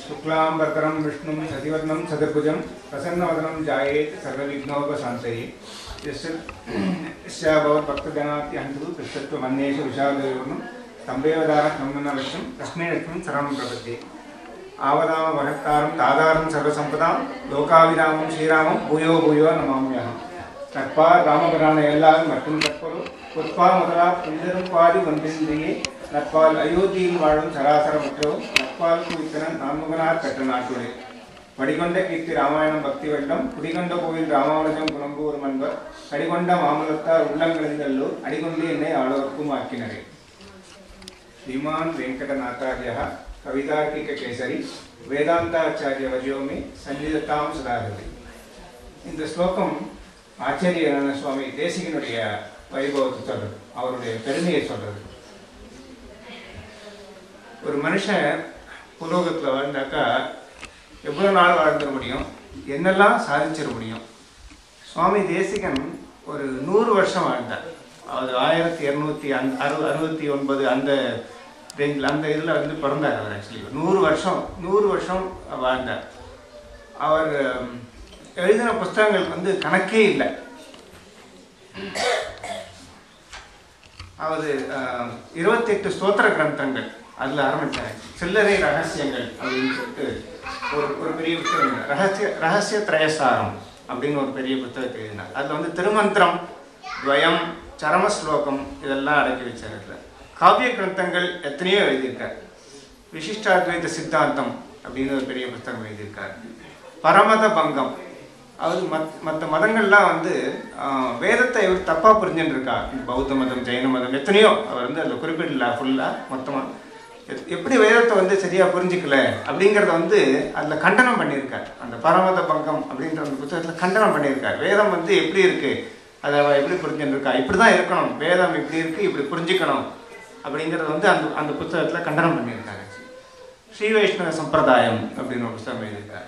शुक्लांबरधरं विष्णुं शशिवर्णं चतुर्भुजं प्रसन्नवदनं ध्यायेत् सर्वविघ्नोपशान्तये यस्य भवद्भक्तजनात्यन्तु कृष्णत्वमन्येषु विशालदेवनं स्तम्भेवदारकम्मनलक्ष्यं तस्मै लक्ष्मीं शरणं प्रपद्ये आवदामभक्तारं तादारं सर्वसम्पदां लोकाभिरामं श्रीरामं भूयो भूयो नमाम्यहम् நட்பார் ராமபிரான எல்லாரும் மற்றும் கற்பரும் பொற்பால் முதலால் புனிதரும் பாடி ஒன்றின்றியே நட்பால் அயோத்தியில் வாழும் சராசர மற்றவும் நட்பால் குவித்தனன் நான்முகனார் கற்ற நாட்டுடே வடிகொண்ட கீர்த்தி ராமாயணம் பக்தி வெள்ளம் குடிகொண்ட கோவில் ராமானுஜம் புலம்பூர் மன்பர் கடிகொண்ட மாமலத்தார் உள்ளங்களிந்தல்லூர் அடிகொண்டு என்னை ஆளோர்க்கும் ஆக்கினரே. ஸ்ரீமான் வெங்கடநாத்தார்யா கவிதார்க்கிக கேசரி வேதாந்தாச்சாரிய வஜோமி சஞ்சிதத்தாம் சுதாகரி. இந்த ஸ்லோகம் ஆச்சாரிய சுவாமி தேசிகனுடைய வைபவத்தை சொல்றது, அவருடைய பெருமையை சொல்றது. ஒரு மனுஷன் புலோகத்தில் வாழ்ந்தாக்கா எவ்வளோ நாள் வாழ்ந்துட முடியும், என்னெல்லாம் சாதிச்சிட முடியும். சுவாமி தேசிகன் ஒரு 100 வருஷம் வாழ்ந்தார். அவர் 1269 அந்த ரேஞ்சில் அந்த இதில் வந்து பிறந்தார். அவர் ஆக்சுவலி 100 வருஷம் வாழ்ந்தார். அவர் எழுதின புஸ்தகங்களுக்கு வந்து கணக்கே இல்லை. அவர் 28 ஸ்தோத்திர கிரந்தங்கள் அதில் ஆரம்பித்தார். சில்லறை ரகசியங்கள் அப்படின்னு சொல்லிட்டு ஒரு பெரிய புத்தகம், ரகசிய திரயசாரம் அப்படின்னு ஒரு பெரிய புத்தகத்தை எழுதினார். அதில் வந்து திருமந்திரம், துவயம், சரம ஸ்லோகம் இதெல்லாம் அடக்கி வச்சார். அதில் காவிய கிரந்தங்கள் எத்தனையோ எழுதியிருக்கார். விசிஷ்டாத்வைத சித்தாந்தம் அப்படின்னு ஒரு பெரிய புத்தகம் எழுதியிருக்கார். பரமத பங்கம், அது மற்ற மதங்கள்லாம் வந்து வேதத்தை இவர் தப்பாக புரிஞ்சுட்டு இருக்கா. பௌத்த மதம், ஜெயின மதம் எத்தனையோ அவர் வந்து அதில் குறிப்பிடல. ஃபுல்லாக மொத்தமாக எப்படி வேதத்தை வந்து சரியாக புரிஞ்சிக்கல அப்படிங்கிறத வந்து அதில் கண்டனம் பண்ணியிருக்கார். அந்த பரமத பங்கம் அப்படின்ற அந்த புத்தகத்தில் கண்டனம் பண்ணியிருக்கார். வேதம் வந்து எப்படி இருக்குது, அதை எப்படி புரிஞ்சுட்டு இருக்கா, இப்படி தான் இருக்கணும், வேதம் இப்படி இருக்குது, இப்படி புரிஞ்சிக்கணும் அப்படிங்கிறத வந்து அந்த புத்தகத்தில் கண்டனம் பண்ணியிருக்காரு. ஸ்ரீ வைஷ்ணவ சம்பிரதாயம் அப்படின்னு ஒரு புத்தகம் எழுதியிருக்கார்.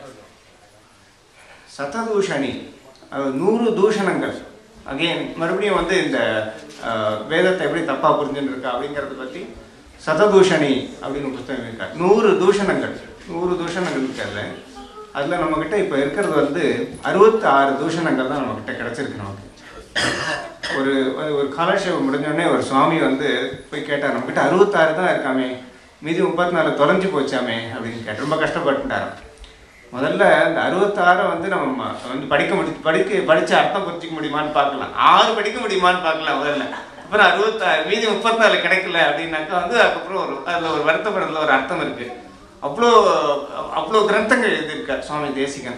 சததூஷணி, 100 தூஷணங்கள். அகெயின் மறுபடியும் வந்து இந்த வேதத்தை எப்படி தப்பாக புரிஞ்சுட்டு இருக்கா அப்படிங்கிறத பற்றி சததூஷணி அப்படின்னு ஒரு புத்தகம் இருக்கார். 100 தூஷணங்கள் இருக்கார்ல. அதில் நம்மக்கிட்ட இப்போ இருக்கிறது வந்து 66 தூஷணங்கள் தான் நம்மக்கிட்ட கிடச்சிருக்கு. நமக்கு ஒரு காலட்சேபம் முடிஞ்சோடனே ஒரு சுவாமி வந்து போய் கேட்டார், நம்மக்கிட்ட 66 தான் இருக்காமே, மீதி 34 தொலைஞ்சு போச்சாமே அப்படின்னு கேட்டு ரொம்ப கஷ்டப்பட்டுட்டார். முதல்ல இந்த 66 வந்து நம்ம வந்து படித்து அர்த்தம் புரிஞ்சிக்க முடியுமான்னு பார்க்கலாம், 6 படிக்க முடியுமான்னு பார்க்கலாம் முதல்ல. அப்புறம் 66 மீதி 34 கிடைக்கல அப்படின்னாக்கா வந்து அதுக்கப்புறம் அதில் ஒரு வருத்தப்படுறதுல ஒரு அர்த்தம் இருக்கு. அவ்வளோ கிரந்தங்கள் எழுதியிருக்கார் சுவாமி தேசிகன்.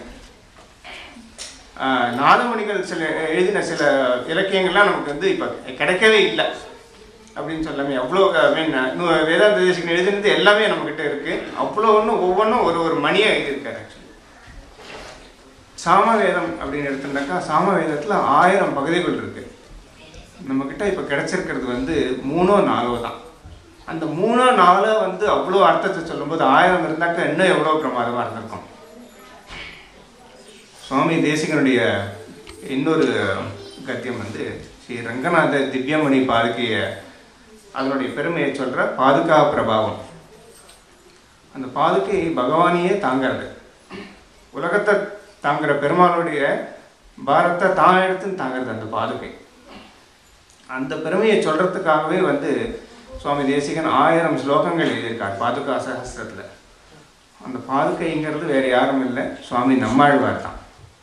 நாதமணிகள் எழுதின சில இலக்கியங்கள்லாம் நமக்கு வந்து இப்போ கிடைக்கவே இல்லை அப்படின்னு சொல்லாமே. அவ்வளோ வேதாந்த தேசிகன் எழுதினது எல்லாமே நம்மக்கிட்ட இருக்கு. அவ்வளோ ஒவ்வொன்றும் ஒரு மணியை எழுதியிருக்காரு. சாமவேதம் அப்படின்னு எடுத்துட்டாக்கா சாமவேதத்தில் 1000 பகுதிகள் இருக்கு. நம்மக்கிட்ட இப்போ கிடைச்சிருக்கிறது வந்து 3-4 தான். அந்த 3-4 வந்து அவ்வளோ அர்த்தத்தை சொல்லும்போது 1000 இருந்தாக்கா இன்னும் எவ்வளோ பிரமாதமாக இருந்திருக்கும். சுவாமி தேசிகனுடைய இன்னொரு கத்தியம் வந்து ஸ்ரீ ரங்கநாத திவ்யமணி பாதுகைய, அதனுடைய பெருமையை சொல்கிற பாதுகா பிரபாவம். அந்த பாதுகை பகவானையே தாங்கிறது, உலகத்தை தாங்குற பெருமாளுடைய பாரத்தை தான் எடுத்துன்னு தாங்கிறது அந்த பாதுகை. அந்த பெருமையை சொல்கிறதுக்காகவே வந்து சுவாமி தேசிகன் 1000 ஸ்லோகங்கள் எழுதியிருக்கார் பாதுகா சகஸ்திரத்தில். அந்த பாதுகைங்கிறது வேறு யாரும் இல்லை, சுவாமி நம்மாழ்வார் தான்.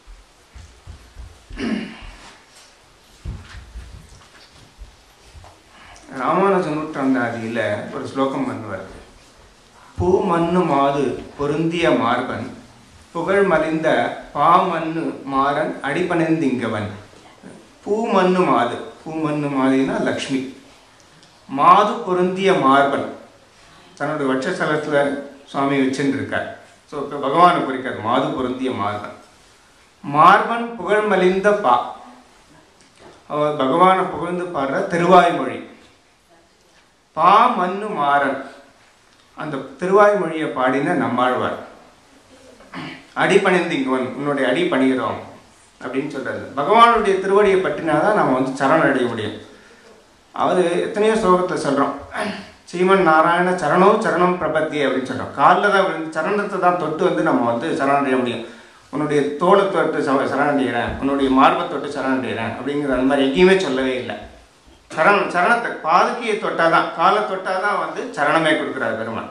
ராமானுஜ நூற்றாண்டாதியில் ஒரு ஸ்லோகம் பண்ணுவார். பூ மண்ணு மாது பொருந்திய மார்பன் புகழ் மலிந்த பாமண்ணு மாறன் அடிபணிந்திங்கவன். பூமண்ணு மாது, பூமண்ணு மாதினா லக்ஷ்மி. மாது பொருந்திய மார்பன் தன்னுடைய வட்சஸ்தலத்தில் சுவாமி வச்சுட்டு இருக்கார். ஸோ இப்போ பகவானை குறிக்கார் மாது பொருந்திய மார்பன். மார்பன் புகழ் மலிந்த பா, அவர் பகவானை புகழ்ந்து பாடுற திருவாய்மொழி. பா மண்ணு மாறன், அந்த திருவாய்மொழியை பாடின நம்மாழ்வார். அடிபணிந்திங்கவன், உன்னுடைய அடி பணிகிறோம் அப்படின்னு சொல்றாரு. பகவானுடைய திருவடியை பற்றினாதான் நம்ம வந்து சரணம் அடைய முடியும். அவர் எத்தனையோ ஸ்லோகத்தில் சொல்கிறோம், ஸ்ரீமன் நாராயண சரணோ சரணம் பிரபத்தி அப்படின்னு சொல்கிறோம். காலில் தான் விழுந்து சரணத்தை தான் தொட்டு வந்து நம்ம வந்து சரணடைய முடியும். உன்னுடைய தோளை தொட்டு சரணடைகிறேன், உன்னுடைய மார்பை தொட்டு சரணடைகிறேன் அப்படிங்கிற அந்த மாதிரி எங்கேயுமே சொல்லவே இல்லை. சரணத்தை பாதுகையை தொட்டாதான், காலை தொட்டாதான் வந்து சரணமே கொடுக்குறாரு பெருமாள்.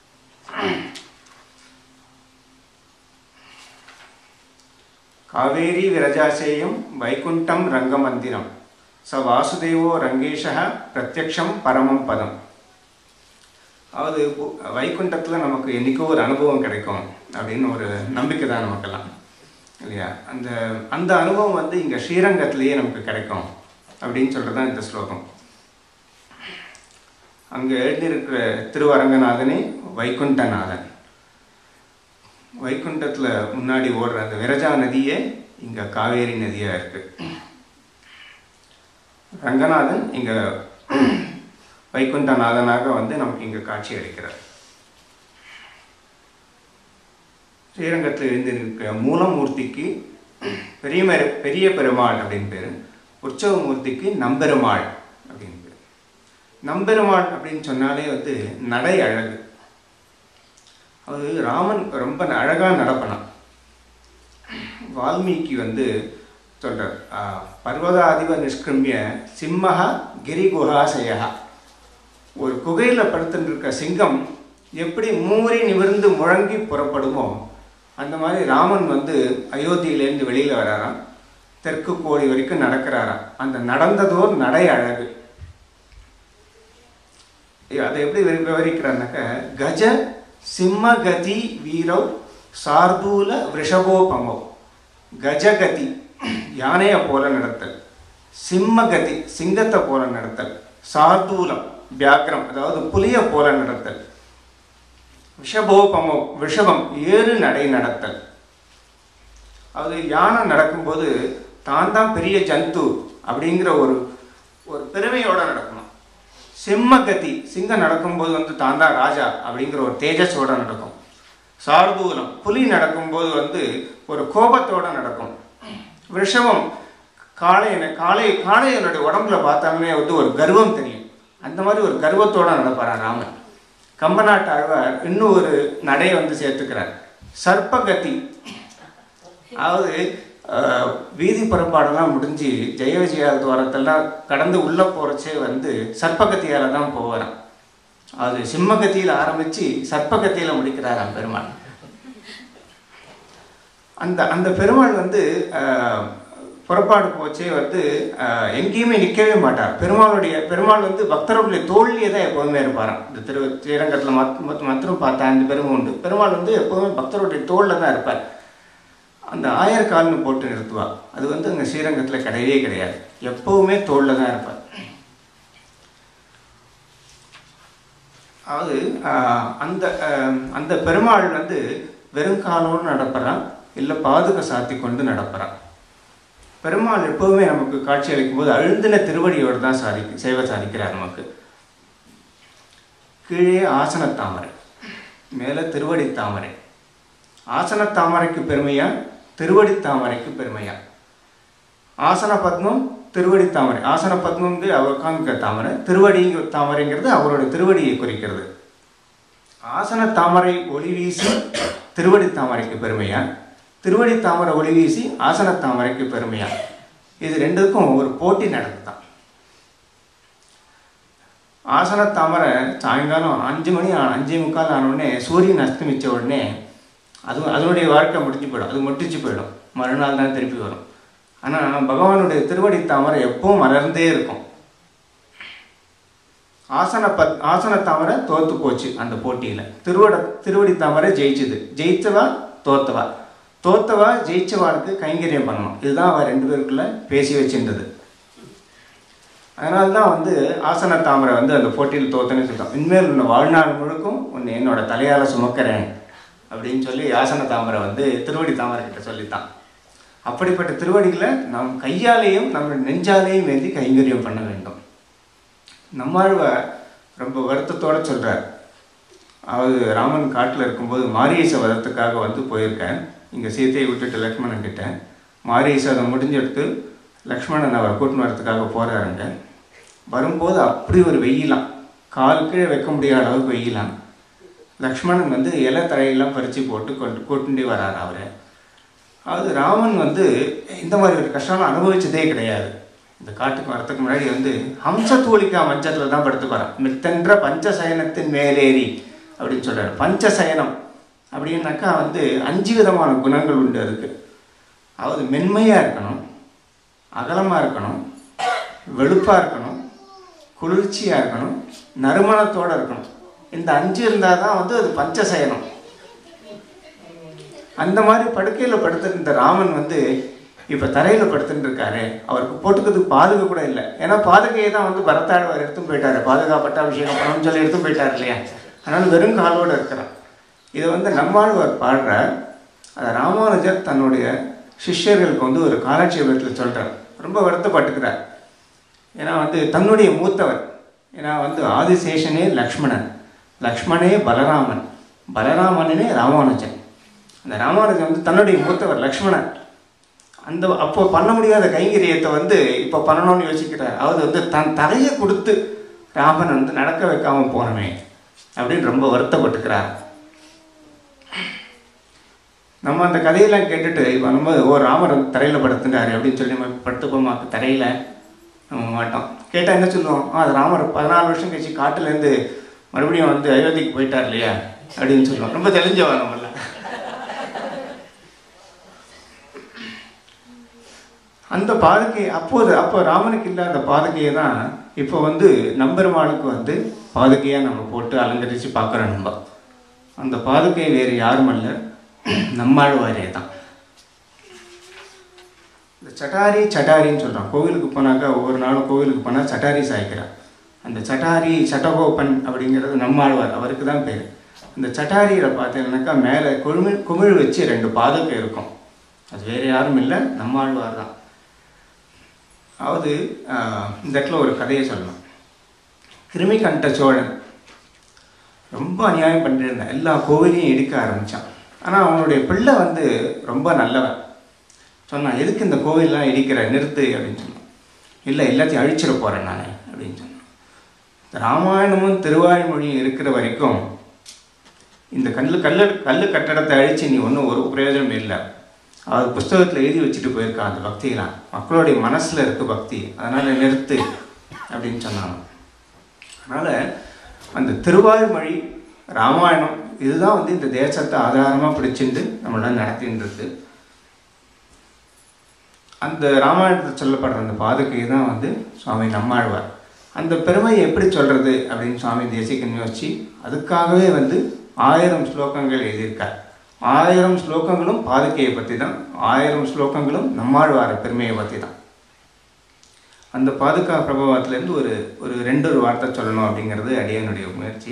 காவேரி விரஜாசேயம் வைகுண்டம் ரங்கமந்திரம் ச வாசுதேவோ ரங்கேஷா பிரத்யக்ஷம் பரமம் பதம். அதாவது வைகுண்டத்தில் நமக்கு என்றைக்கோ ஒரு அனுபவம் கிடைக்கும் அப்படின்னு ஒரு நம்பிக்கை தான் நமக்கெல்லாம் இல்லையா. அந்த அனுபவம் வந்து இங்கே ஸ்ரீரங்கத்திலேயே நமக்கு கிடைக்கும் அப்படின்னு சொல்கிறது தான் இந்த ஸ்லோகம். அங்கே எழுந்திருக்கிற திருவரங்கநாதனே வைகுண்டநாதன். வைகுண்டத்தில் முன்னாடி ஓடுற அந்த விரஜா நதியே இங்கே காவேரி நதியாக இருக்குது. ரங்கநாதன் இங்கே வைகுண்டநாதனாக வந்து நமக்கு இங்கே காட்சி அளிக்கிறார். ஸ்ரீரங்கத்தில் எழுந்திருக்கிற மூலமூர்த்திக்கு பெரிய பெருமாள் அப்படின்னு பேர், உற்சவமூர்த்திக்கு நம்பெருமாள் அப்படின்னு பேர். நம்பெருமாள் அப்படின்னு சொன்னாலே வந்து நடை அழகு. அது ராமன் ரொம்ப அழகாக நடப்பனான். வால்மீகி வந்து சொல்கிறார், பர்வதாதிப நிஷ்கிரமிய சிம்மஹ கிரிகுஹாசயா. ஒரு குகையில் படுத்துட்டு இருக்க சிங்கம் எப்படி மூறி நிமிர்ந்து முழங்கி புறப்படுமோ அந்த மாதிரி ராமன் வந்து அயோத்தியிலேருந்து வெளியில் வராராம், தெற்கு கோடி வரைக்கும் நடக்கிறாராம். அந்த நடந்ததோர் நடை அழகு. அதை எப்படி விவரிக்கிறான்னாக்க, கஜ சிம்மகதி வீரவ் சார்தூல விஷபோபமோ. கஜகதி யானையை போல நடத்தல், சிம்மகதி சிங்கத்தை போல நடத்தல், சார்தூலம் வியாக்கிரம் அதாவது புலியை போல நடத்தல், விஷபோபமோ விஷபம் ஏறு நடை நடத்தல். அது யானை நடக்கும்போது தான் தான் பெரிய ஜந்து அப்படிங்கிற ஒரு பெருமையோட நடக்கணும். சிம்மகதி சிங்கம் நடக்கும்போது வந்து தான் தான் ராஜா அப்படிங்கிற ஒரு தேஜஸோட நடக்கும். சார்தூலம் புலி நடக்கும்போது வந்து ஒரு கோபத்தோட நடக்கும். விஷமம் காளையனுடைய உடம்புல பார்த்தாலுமே வந்து ஒரு கர்வம் தெரியும். அந்த மாதிரி ஒரு கர்வத்தோட நடப்பாரான் ராமன். கம்பநாட்டு ஆழ்வார் இன்னும் ஒரு நடையை வந்து சேர்த்துக்கிறார், சர்ப்பகதி. அதாவது வீதி புறப்பாடெல்லாம் முடிஞ்சு ஜெய விஜயா துவாரத்தெல்லாம் கடந்து உள்ளே போகிறச்சே வந்து சர்ப்பகத்தியால் தான் போகிறான். அது சிம்மகத்தியில் ஆரம்பித்து சர்ப்பகத்தியில் முடிக்கிறாராம் பெருமாள். அந்த பெருமாள் வந்து புறப்பாடு போச்சே வந்து எங்கேயுமே நிற்கவே மாட்டார். பெருமாள் வந்து பக்தர்களுடைய தோல்லியே தான் எப்போதுமே இருப்பாராம். இந்த ஸ்ரீரங்கத்தில் மாத்திரம் பார்த்தா இந்த பெருமை உண்டு. பெருமாள் வந்து எப்போதுமே பக்தருடைய தோளில் தான் இருப்பார். அந்த ஆயர்கால்னு போட்டு நிறுத்துவார். அது வந்து அங்கே ஸ்ரீரங்கத்தில் கிடையவே கிடையாது. எப்போவுமே தோளில் தான் இருப்பார். அதாவது அந்த பெருமாள் வந்து வெறுங்காலோடு நடப்பறான், இல்லை பாதுகை சாத்தி கொண்டு நடப்பறான். பெருமாள் எப்போவுமே நமக்கு காட்சி அளிக்கும் போது அழுந்தின திருவடியோடு தான் சேவை சாதிக்கிறார். நமக்கு கீழே ஆசனத்தாமரை, மேலே திருவடி தாமரை. ஆசனத்தாமரைக்கு பெருமையா, திருவடி தாமரைக்கு பெருமையா? ஆசன பத்மம் திருவடி தாமரை. ஆசன பத்மங்கு அவர் காமிக்கிற தாமரை, திருவடி தாமரைங்கிறது அவருடைய திருவடியை குறிக்கிறது. ஆசன தாமரை ஒளி வீசி திருவடி தாமரைக்கு பெருமையா, திருவடி தாமரை ஒளி வீசி ஆசன தாமரைக்கு பெருமையா? இது ரெண்டுக்கும் ஒரு போட்டி நடக்குதான். ஆசன தாமரை சாயங்காலம் 5 மணி 5:45 ஆனவுடனே சூரியன் அஸ்தமித்த உடனே அதனுடைய வாழ்க்கை முடிஞ்சு போயிடும், அது மொட்டிச்சு போயிடும், மறுநாள் தான் திருப்பி வரும். ஆனால் பகவானுடைய திருவடி தாமரை எப்பவும் மலர்ந்தே இருக்கும். ஆசன தாமரை தோத்து போச்சு அந்த போட்டியில். திருவடி தாமரை ஜெயிச்சுது. ஜெயிச்சவா தோத்தவா ஜெயிச்சவாளுக்கு கைங்கரியம் பண்ணணும். இதுதான் அவள் 2 பேருக்குள்ள பேசி வச்சிருந்தது. அதனால தான் வந்து ஆசன தாமரை வந்து அந்த போட்டியில் தோத்தன்னு சொல்லிட்டோம். இனிமேல் உன்னை வாழ்நாள் முழுக்கும் உன்னை என்னோட தலையால் சுமக்கிறேன் அப்படின்னு சொல்லி ஆசன தாமரை வந்து திருவடி தாமரை கிட்ட சொல்லித்தான். அப்படிப்பட்ட திருவடிகளை நம் கையாலேயும் நம்ம நெஞ்சாலேயும் வேண்டி கைங்கரியம் பண்ண வேண்டும். நம்மாழ்வார் ரொம்ப வருத்தத்தோடு சொல்கிறார். அதாவது ராமன் காட்டில் இருக்கும்போது மாரீச வதத்துக்காக வந்து போயிருக்கேன். இங்கே சீத்தையை விட்டுட்டு லக்ஷ்மணன் கிட்ட மாரீச அதை முடிஞ்செடுத்து லக்ஷ்மணன் அவரை கூட்டின்னு வரத்துக்காக போகிறாருங்க. வரும்போது அப்படி ஒரு வெயிலாம், கால் கீழே வைக்க முடியாத அளவுக்கு வெயிலாம். லக்ஷ்மணன் வந்து இலை தழையெல்லாம் பறித்து போட்டு கொண்டு வரார் அவரை. அதாவது ராமன் வந்து இந்த மாதிரி ஒரு கஷ்டம் அனுபவிச்சதே கிடையாது. இந்த காட்டுக்கு வரத்துக்கு முன்னாடி வந்து ஹம்சத்தூளிக்கா மஞ்சத்தில் தான் படுத்து போகிறான். மித்தென்ற பஞ்சசயனத்தின் மேலேறி அப்படின்னு சொல்கிறார். பஞ்சசயனம் அப்படின்னாக்கா வந்து 5 விதமான குணங்கள் உண்டு அதுக்கு. அதாவது மென்மையாக இருக்கணும், அகலமாக இருக்கணும், வெளுப்பாக இருக்கணும், குளிர்ச்சியாக இருக்கணும், நறுமணத்தோடு இருக்கணும். இந்த 5 இருந்தால் தான் வந்து அது பஞ்சசயனம். அந்த மாதிரி படுக்கையில் படுத்துட்டு இந்த ராமன் வந்து இப்போ தரையில் படுத்துட்டு இருக்காரு. அவருக்கு போட்டுக்கிறதுக்கு பாதுகை கூட இல்லை. ஏன்னா பாதுகையை தான் வந்து பரத்தாழ்வார் எடுத்துன்னு போயிட்டாரு. பாதுகாப்பட்ட அபிஷேகம் பண்ணணும்னு சொல்லி எடுத்து போயிட்டார் இல்லையா? அதனால் வெறும் காலோடு இருக்கிறான். இதை வந்து நம்மாழ்வார் பாடுறார். அதை ராமானுஜர் தன்னுடைய சிஷ்யர்களுக்கு வந்து ஒரு காலட்சேபத்தில் சொல்கிறார். ரொம்ப வருத்தப்பட்டுக்கிறார். ஏன்னா வந்து தன்னுடைய மூத்தவர், ஏன்னா வந்து ஆதிசேஷனே லக்ஷ்மணன், லக்ஷ்மணே பலராமன், பலராமனே ராமானுஜன். அந்த ராமானுஜன் வந்து தன்னுடைய மூத்தவர் லக்ஷ்மணன். அந்த அப்போ பண்ண முடியாத கைங்கரியத்தை வந்து இப்போ பண்ணணும்னு யோசிக்கிறார். அவர் வந்து தன் தலையை கொடுத்து ராமன் வந்து நடக்க வைக்காமல் போனமே அப்படின்னு ரொம்ப வருத்தப்பட்டுக்கிறார். நம்ம அந்த கதையெல்லாம் கேட்டுட்டு இப்போ நம்ம ராமர் வந்து தரையில் படுத்துட்டாரு அப்படின்னு சொல்லி நம்ம படுத்துப்போமாக்கு தரையில் நம்ம மாட்டோம். கேட்டால் என்ன சொல்லுவோம்? அது ராமர் 14 வருஷம் கழிச்சு காட்டிலேருந்து மறுபடியும் வந்து அயோத்திக்கு போயிட்டார் இல்லையா அப்படின்னு சொல்லுவோம். ரொம்ப தெளிஞ்சவா நம்மள. அந்த பாதுகை அப்போ ராமனுக்கு இல்லாத பாதுகையை தான் இப்போ வந்து நம்பெருமாளுக்கு வந்து பாதுகையாக நம்ம போட்டு அலங்கரித்து பார்க்குறோம். நம்ம அந்த பாதுகை வேறு யாரும் அல்ல, நம்மாழ்வாரே தான். இந்த சட்டாரின்னு சொல்கிறான். கோவிலுக்கு போனாக்கா ஒவ்வொரு நாளும் கோவிலுக்கு போனால் சட்டாரி சாய்க்கிறான். அந்த சட்டாரி சட்டகோபன் அப்படிங்கிறது நம்மாழ்வார், அவருக்கு தான் பேர். இந்த சட்டாரியில் பார்த்தீங்கன்னாக்கா மேலே குமிழ் வச்சு 2 பாதுகை இருக்கும். அது வேறு யாரும் இல்லை, நம்மாழ்வார் தான். அதாவது இந்த இடத்துல ஒரு கதையை சொல்லணும். கிருமிகண்ட சோழன் ரொம்ப அநியாயம் பண்ணிட்டு இருந்தான். எல்லா கோவிலையும் இடிக்க ஆரம்பித்தான். ஆனால் அவனுடைய பிள்ளை வந்து ரொம்ப நல்லவன். சொன்னான், எதுக்கு இந்த கோவிலெலாம் இடிக்கிற, நிறுத்து அப்படின்னு சொன்னான். இல்லை, எல்லாத்தையும் அழிச்சிட போகிறேன் நான் அப்படின்னு சொன்னான். ராமாயணமும் திருவாய்மொழியும் இருக்கிற வரைக்கும் இந்த கல் கட்டடத்தை அழித்து நீ ஒன்றும் ஒரு பிரயோஜனம் இல்லை. அவர் புஸ்தகத்தில் எழுதி வச்சுட்டு போயிருக்கான். அந்த பக்தியெல்லாம் மக்களுடைய மனசில் இருக்க பக்தி, அதனால் நிறுத்து அப்படின்னு சொன்னாங்க. அதனால் அந்த திருவாய்மொழி ராமாயணம் இதுதான் வந்து இந்த தேசத்தை ஆதாரமாக பிடிச்சிட்டு நம்மளால நடத்தின்றது. அந்த ராமாயணத்தில் சொல்லப்படுற அந்த பாதுகை தான் வந்து சுவாமி நம்மாழ்வார். அந்த பெருமையை எப்படி சொல்கிறது அப்படின்னு சுவாமி தேசிகன் யோசிச்சு அதுக்காகவே வந்து 1000 ஸ்லோகங்கள் எழுதியிருக்கார். 1000 ஸ்லோகங்களும் பாதுகையை பற்றி தான், 1000 ஸ்லோகங்களும் நம்மாழ்வார பெருமையை பற்றி தான். அந்த பாதுகா பிரபாவத்திலேருந்து ஒரு 2 வார்த்தை சொல்லணும் அப்படிங்கிறது அடியனுடைய முயற்சி.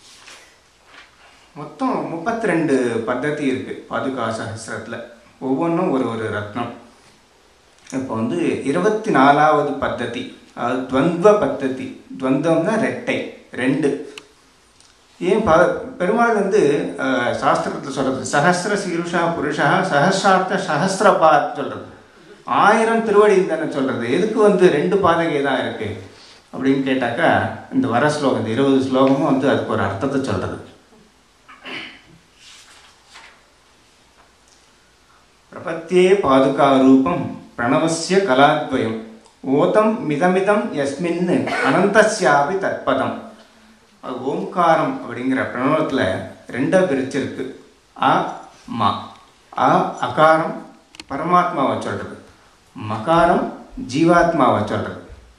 மொத்தம் 32 பத்ததி இருக்குது பாதுகா சஹஸ்ரத்தில். ஒவ்வொன்றும் ஒரு ரத்னம். இப்போ வந்து 24வது பத்ததி, அதாவது துவந்த பத்ததி. துவந்தம்னா ரெட்டை, 2. ஏன் பெருமாள் வந்து சாஸ்திரத்தில் சொல்கிறது சஹஸ்ர சீருஷா புருஷா சஹஸ்ரார்த்த சஹஸ்ரபாத் சொல்கிறது. 1000 திருவடி தானே சொல்கிறது. எதுக்கு வந்து 2 பாதகை தான் இருக்குது அப்படின்னு கேட்டாக்கா இந்த வர ஸ்லோகம், இந்த 20 ஸ்லோகமும் வந்து அதுக்கு ஒரு அர்த்தத்தை சொல்கிறது. பிரபத்தியே பாதுகா ரூபம் பிரணவசிய கலாத்வயம் ஓதம் மிதமிதம் யஸ்மின் அனந்தஸ்யாபி தற்பதம். அது ஓம்காரம் அப்படிங்கிற பிரணவத்தில் 2 பிரிச்சிருக்கு. அ மா. அ அகாரம் பரமாத்மாவை சொல்கிறது, மகாரம் ஜீவாத்மாவை சொல்கிறது.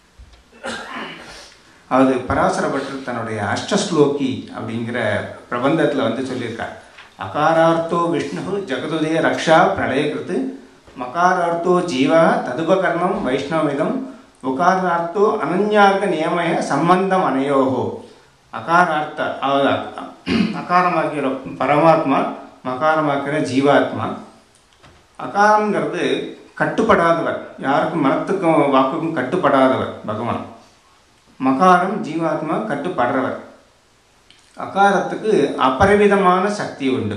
அது பராசர பட்டர் தன்னுடைய அஷ்டஸ்லோகி அப்படிங்கிற பிரபந்தத்தில் வந்து சொல்லியிருக்கார். அகாரார்த்தோ விஷ்ணு ஜெகதுதய ரக்ஷா பிரளயகிருத்து, மகாரார்த்தோ ஜீவா ததுபகர்ணம் வைஷ்ணவிதம், உகாரார்த்தோ அனன்யார்க நியமய சம்பந்தம் அனையோகோ. அகாரார்த்த அகாரமாக்கிற பரமாத்மா, மகாரமாக்கிற ஜீவாத்மா. அகாரங்கிறது கட்டுப்படாதவர், யாருக்கும் மனத்துக்கும் வாக்குக்கும் கட்டுப்படாதவர் பகவான். மகாரம் ஜீவாத்மா கட்டுப்படுறவர். அகாரத்துக்கு அபரிமிதமான சக்தி உண்டு.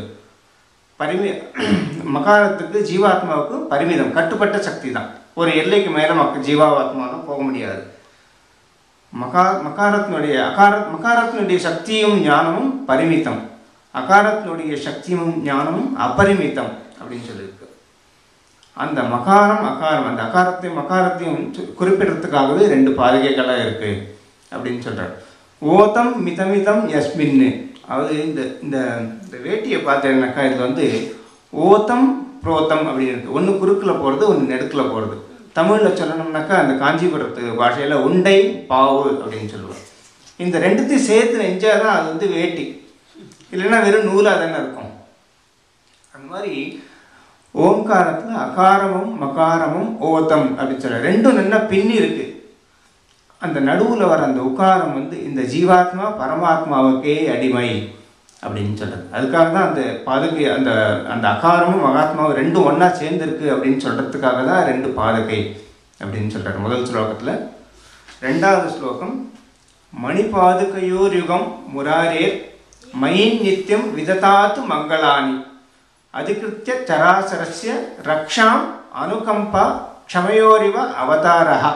மகாரத்துக்கு ஜீவாத்மாவுக்கு பரிமிதம், கட்டுப்பட்ட சக்தி தான். ஒரு எல்லைக்கு மேலே ஜீவாத்மாவும் போக முடியாது. மகாரத்தினுடைய சக்தியும் ஞானமும் பரிமிதம், அகாரத்தினுடைய சக்தியும் ஞானமும் அபரிமிதம் அப்படின்னு சொல்லியிருக்கு. அந்த மகாரம் அகாரம், அந்த அகாரத்தையும் மகாரத்தையும் குறிப்பிடறதுக்காகவே 2 பாதுகைகளாக இருக்கு அப்படின்னு சொல்றார். ஓதம் மிதமிதம் யஸ்மின்னு. அதாவது இந்த வேட்டியை பார்த்தேன்னாக்கா இதில் வந்து ஓதம் புரோத்தம் அப்படின்னு இருக்கு. ஒன்று குறுக்கில் போகிறது, ஒன்று நெடுக்கில் போகிறது. தமிழில் சொல்லணும்னாக்கா அந்த காஞ்சிபுரத்து பாஷையில் உண்டை பாவு அப்படின்னு சொல்லுவோம். இந்த 2த்தையும் சேர்த்து நெஞ்சாதான் அது வந்து வேட்டி, இல்லைன்னா வெறும் நூலாக தானே இருக்கும். அந்த மாதிரி ஓம்காரத்தில் அகாரமும் மகாரமும் ஓதம் அப்படின்னு சொல்ல 2ம் நல்லா பின்னி இருக்கு. அந்த நடுவில் வர அந்த உகாரம் வந்து இந்த ஜீவாத்மா பரமாத்மாவுக்கே அடிமை அப்படின்னு சொல்றது. அதுக்காக தான் அந்த பாதுகை, அந்த அந்த அகாரமும் மகாத்மாவும் 2ம் ஒன்றா சேர்ந்துருக்கு அப்படின்னு சொல்கிறதுக்காக தான் 2 பாதுகை அப்படின்னு சொல்கிறார் முதல் ஸ்லோகத்தில். 2வது ஸ்லோகம் மணிபாதுகையோர் யுகம் முராரேர் மயின் நித்தியம் விததாத்து மங்களானி அதிகிருத்திய சராசரஸ்ய ரக்ஷாம் அனுகம்பா க்ஷமயோரிவ அவதாரஹ.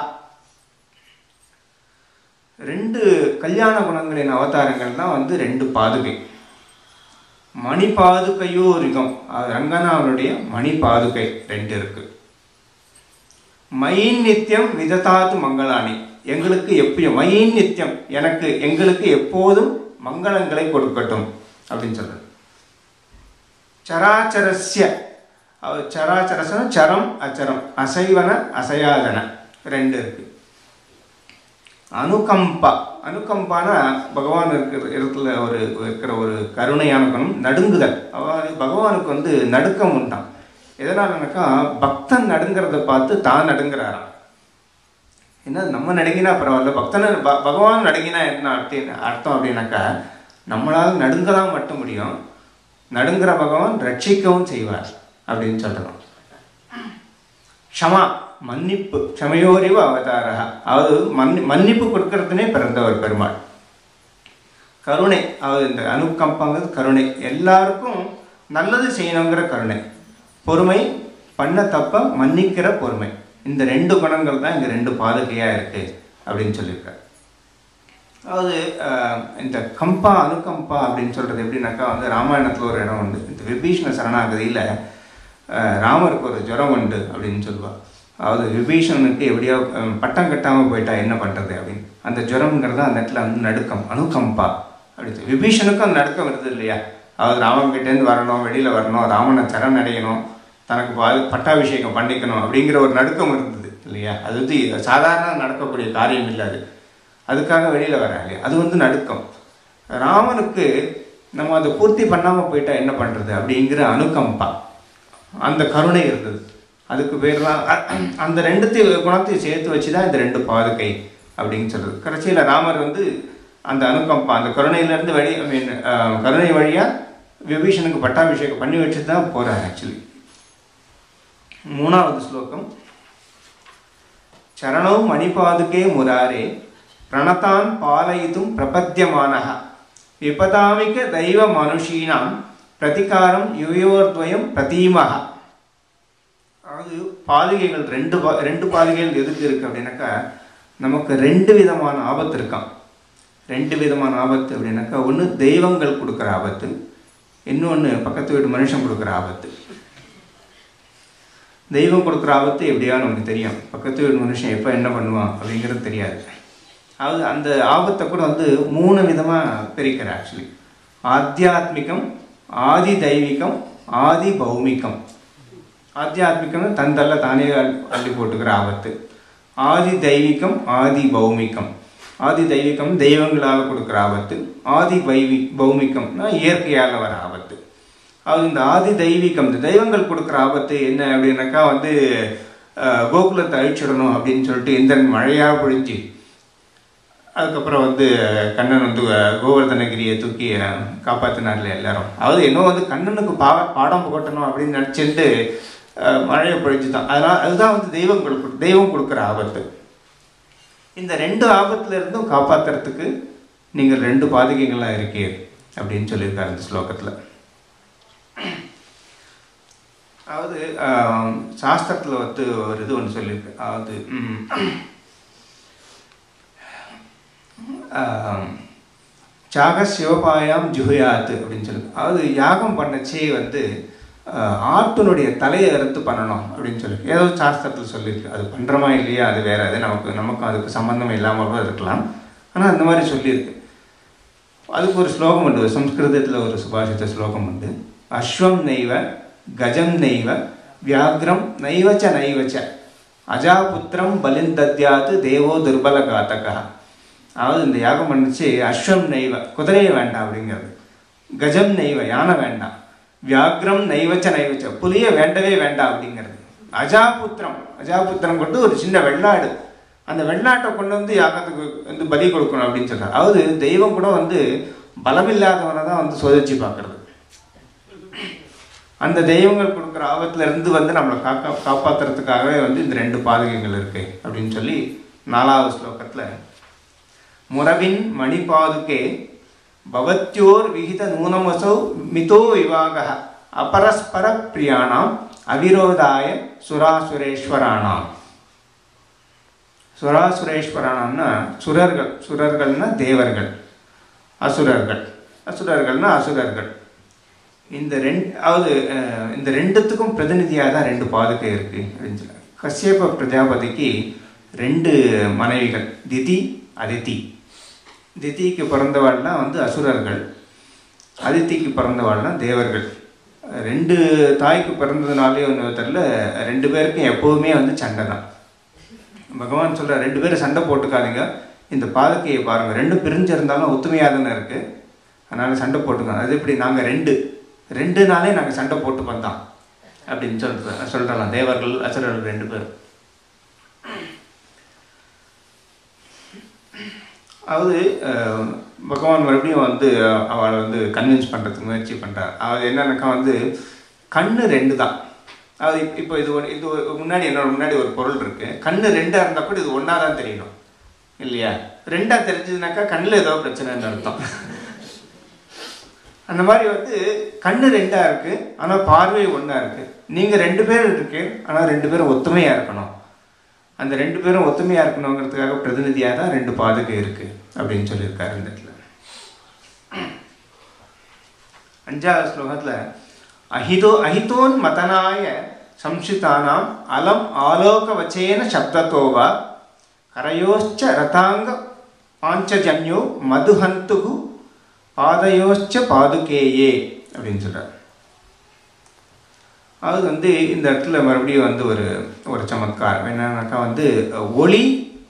2 கல்யாண குணங்களின் அவதாரங்கள் தான் வந்து 2 பாதுகை. மணிபாதுகையோர் யுகம், ரங்கனாவனுடைய மணி பாதுகை 2 இருக்கு. மயின் நித்தியம் விததாத்து மங்களானி, எங்களுக்கு எப்பயும் மயின் நித்தியம், எங்களுக்கு எப்போதும் மங்களங்களை கொடுக்கட்டும் அப்படின்னு சொல்றாரு. சராச்சரஸ்ய, சராச்சரசன சரம் அச்சரம், அசைவன அசையாதன 2 இருக்கு. அனுகம்பா, அனுகம்பான பகவான் இருக்கிற ஒரு கருணையான குணம் நடுங்குதல். பகவானுக்கு வந்து நடுக்கம் உண்டாம். எதனாலனாக்கா பக்தன் நடுங்கிறத பார்த்து தான் நடுங்கிறாராம். என்ன நம்ம நடுங்கினா பரவாயில்ல, பகவான் நடுங்கினா என்ன அர்த்தம் அப்படின்னாக்கா நம்மளால் நடுங்கலாம் மட்டும் முடியும், நடுங்கிற பகவான் ரட்சிக்கவும் செய்வார் அப்படின்னு சொல்றோம். க்ஷமா மன்னிப்பு, க்ஷமயோரிவ அவதாரா, அதாவது மன்னிப்பு கொடுக்கறதுனே பிறந்தவர் பெருமாள். கருணை, அதாவது இந்த அனுகம்பாங்கிறது கருணை, எல்லாருக்கும் நல்லது செய்யணுங்கிற கருணை. பொறுமை, பண்ண தப்ப மன்னிக்கிற பொறுமை. இந்த 2 குணங்கள் தான் இங்கே 2 பாதுகையாக இருக்கு அப்படின்னு சொல்லியிருக்காரு. அதாவது இந்த கம்பா அனுகம்பா அப்படின்னு சொல்கிறது எப்படின்னாக்கா வந்து ராமாயணத்தில் ஒரு இடம் உண்டு. இந்த விபீஷண சரணாகதியில் ராமருக்கு ஒரு ஜுரம் உண்டு அப்படின்னு சொல்லுவாள். அதாவது விபீஷணனுக்கு எப்படியோ பட்டம் கட்டாமல் போயிட்டா என்ன பண்ணுறது அப்படின்னு. அந்த ஜுரம்ங்கிறது அந்த இடத்துல வந்து நடுக்கம், அனுகம்பா அப்படின்னு. விபீஷனுக்கும் அந்த நடுக்கம் வருது இல்லையா, அதாவது ராமன்கிட்டேருந்து வரணும், வெளியில் வரணும், ராமனை சரண் அடையணும், தனக்கு பட்டாபிஷேகம் பண்ணிக்கணும் அப்படிங்கிற ஒரு நடுக்கம் இருந்தது இல்லையா. அது வந்து சாதாரண நடக்கக்கூடிய காரியம் இல்லை, அதுக்காக வெளியில் வர இல்லையா, அது வந்து நடுக்கம். ராமனுக்கு நம்ம அதை பூர்த்தி பண்ணாமல் போயிட்டா என்ன பண்ணுறது அப்படிங்கிற அனுகம்பா, அந்த கருணை இருந்தது. அதுக்கு பேர் தான் அந்த 2 குணத்தையும் சேர்த்து வச்சு தான் இந்த 2 பாதுகை அப்படின்னு சொல்கிறது. கடைசியில் ராமர் வந்து அந்த அனுகம்பா, அந்த கருணையிலேருந்து கருணை வழியாக விபீஷனுக்கு பட்டாபிஷேகம் பண்ணி வச்சு தான் போகிறார் ஆக்சுவலி. 3வது ஸ்லோகம் சரணௌ மணிபாதுகே முராரே பிரணதான் பாலயிதும் பிரபத்தியமானஹ விபதாமிக தெய்வ மனுஷீனாம் பிரதிகாரம் யுயோர்த்வயம் பிரதீமஹ. அதாவது பாதுகைகள் 2 பாதுகைகள் எதுக்கு இருக்கு அப்படின்னாக்கா நமக்கு 2 விதமான ஆபத்து இருக்கான். 2 விதமான ஆபத்து அப்படின்னாக்கா ஒன்று தெய்வங்கள் கொடுக்குற ஆபத்து, இன்னொன்று பக்கத்து வீட்டு மனுஷன் கொடுக்குற ஆபத்து. தெய்வம் கொடுக்குற ஆபத்து எப்படியா நமக்கு தெரியும், பக்கத்து வீட்டு மனுஷன் எப்போ என்ன பண்ணுவான் அப்படிங்கிறது தெரியாது. அதாவது அந்த ஆபத்தை கூட வந்து 3 விதமாக பிரிக்கிற ஆக்சுவலி. ஆத்தியாத்மிகம், ஆதி தெய்வீகம், ஆதி பௌமிகம். ஆத்தியாத்மிகம் தந்தல்ல தானே அள்ளி போட்டுக்கிற ஆபத்து. ஆதி தெய்வீகம், ஆதி பௌமிகம். ஆதி தெய்வீகம் தெய்வங்களால் கொடுக்குற ஆபத்து, ஆதி பௌமிகம்னா இயற்கையால் வர ஆபத்து. அது இந்த ஆதி தெய்வீகம், இந்த தெய்வங்கள் கொடுக்குற ஆபத்து என்ன அப்படின்னாக்கா வந்து கோகுலத்தை அழிச்சிடணும் அப்படின்னு சொல்லிட்டு இந்திரன் மழையாக பொழிஞ்சு அதுக்கப்புறம் வந்து கண்ணன் வந்து கோவர்தனகிரியை தூக்கி காப்பாற்றினார்ல எல்லாரும். அதாவது இன்னும் வந்து கண்ணனுக்கு பாடம் புகட்டணும் அப்படின்னு நினச்சிட்டு மழையை பொழிஞ்சு தான். அதனால் அதுதான் வந்து தெய்வம் கொடுக்குற ஆபத்து. இந்த 2 ஆபத்துல இருந்தும் காப்பாற்றுறதுக்கு நீங்கள் 2 பாதுகைகளாக இருக்கீர் அப்படின்னு சொல்லியிருக்காரு இந்த ஸ்லோகத்தில். அதாவது சாஸ்திரத்தில் வந்து ஒரு இது ஒன்று சொல்லியிருக்கு. அதாவது யாக சிவபாயாம் ஜுஹயாத்து அப்படின்னு சொல்லி, அதாவது யாகம் பண்ணச்சே வந்து ஆட்டினுடைய தலையை அறுத்து பண்ணணும் அப்படின்னு சொல்லி ஏதோ சாஸ்திரத்தில் சொல்லியிருக்கு. அது பண்ணுறோமா இல்லையா அது வேறு, அது நமக்கும் அதுக்கு சம்மந்தம் இல்லாமல் கூட இருக்கலாம். ஆனால் அந்த மாதிரி சொல்லியிருக்கு. அதுக்கு ஒரு ஸ்லோகம் உண்டு, சம்ஸ்கிருதத்தில் ஒரு சுபாஷித ஸ்லோகம் உண்டு. அஸ்வம் நெய்வ கஜம் நெய்வ வியாக்ரம் நைவச்ச நைவச்ச அஜாபுத்திரம் பலிந்தத்யாது தேவோ துர்பல காத்தகா. அதாவது இந்த யாகம் பண்ணிச்சு அஸ்வம் நெய்வ குதிரையை வேண்டாம் அப்படிங்கிறது, கஜம் நெய்வ யானை வேண்டாம், வியாக்ரம் நைவச்ச நைவச்ச புலியை வேண்டவே வேண்டாம் அப்படிங்கிறது, அஜாபுத்திரம் கொண்டு ஒரு சின்ன வெள்ளாடு, அந்த வெள்ளாட்டை கொண்டு வந்து யாகத்துக்கு வந்து பலி கொடுக்கணும் அப்படின்னு சொல்கிறார். அதாவது தெய்வம் கூட வந்து பலமில்லாதவனை தான் வந்து சோதிச்சு பார்க்கறது. அந்த தெய்வங்கள் கொடுக்குற ஆபத்துலேருந்து வந்து நம்மளை காப்பாற்றுறதுக்காகவே வந்து இந்த 2 பாதுகைகள் இருக்கு அப்படின்னு சொல்லி 4வது ஸ்லோகத்தில் முரவின் மணிபாதுகே பவத்யோர் விகித நூனமசௌ மிதோ விவாக அபரஸ்பர பிரியாணாம் அவிரோதாய சுராசுரேஸ்வரானாம். சுராசுரேஸ்வரானாம்னா சுரர்கள்னா தேவர்கள், அசுரர்கள்னா அசுரர்கள். இந்த இந்த 2த்துக்கும் பிரதிநிதியாக தான் 2 பாதுகை இருக்கு அப்படின்னு சொல்ல. கஷ்யப பிரஜாபதிக்கு 2 மனைவிகள், திதி அதித்தி. திதிக்கு பிறந்தவாள்லாம் வந்து அசுரர்கள், அதித்திக்கு பிறந்தவாள்லாம் தேவர்கள். 2 தாய்க்கு பிறந்ததுனாலே ஒன்று தெரியல, 2 பேருக்கும் எப்போவுமே வந்து சண்டை தான். பகவான் சொல்கிற 2 பேரும் சண்டை போட்டுக்காதீங்க, இந்த பாதுகையை பாருங்கள், 2 பிரிஞ்சிருந்தாலும் ஒத்துமையாக தானே இருக்குது, அதனால் சண்டை போட்டுக்கோங்க. அது எப்படி நாங்கள் 2 நாளே நாங்கள் சண்டை போட்டு வந்தோம் அப்படின்னு சொல்கிறலாம். தேவர்கள் அசுரர்கள் 2 பேர். அதாவது பகவான் மறுபடியும் வந்து அவளை வந்து கன்வின்ஸ் பண்ணுறதுக்கு முயற்சி பண்ணுறார். அது என்னன்னாக்கா வந்து கண்ணு 2 தான். அது இப்போ இது முன்னாடி என்னோட முன்னாடி ஒரு பொருள் இருக்குது, கண்ணு 2ஆக இருந்தால் கூட இது ஒன்றா தான் தெரியணும் இல்லையா? 2ஆக தெரிஞ்சதுனாக்கா கண்ணில் ஏதோ பிரச்சனைன்னு அர்த்தம். அந்த மாதிரி வந்து கண்ணு 2ஆக இருக்குது, ஆனால் பார்வை ஒன்றா இருக்குது. நீங்கள் 2 பேர் இருக்கு, ஆனால் 2 பேரும் ஒத்துமையாக இருக்கணும். அந்த 2 பேரும் ஒத்துமையாக இருக்கணுங்கிறதுக்காக பிரதிநிதியாக தான் 2 பாதுகை இருக்குது அப்படின்னு சொல்லியிருக்காரு இந்த இடத்துல. 5வது ஸ்லோகத்தில் அஹிதோன் மதனாய சம்ஸ்கிருதானாம் அலம் ஆலோகவச்சேன சப்தத்தோவா கரையோச்ச ரதாங்க பாஞ்சஜன்யோ மதுஹந்துகு பாதையோச்ச பாதுகேயே அப்படின்னு சொல்கிறார். அது வந்து இந்த இடத்துல மறுபடியும் வந்து ஒரு சமத்காரம் என்னன்னாக்கா வந்து ஒளி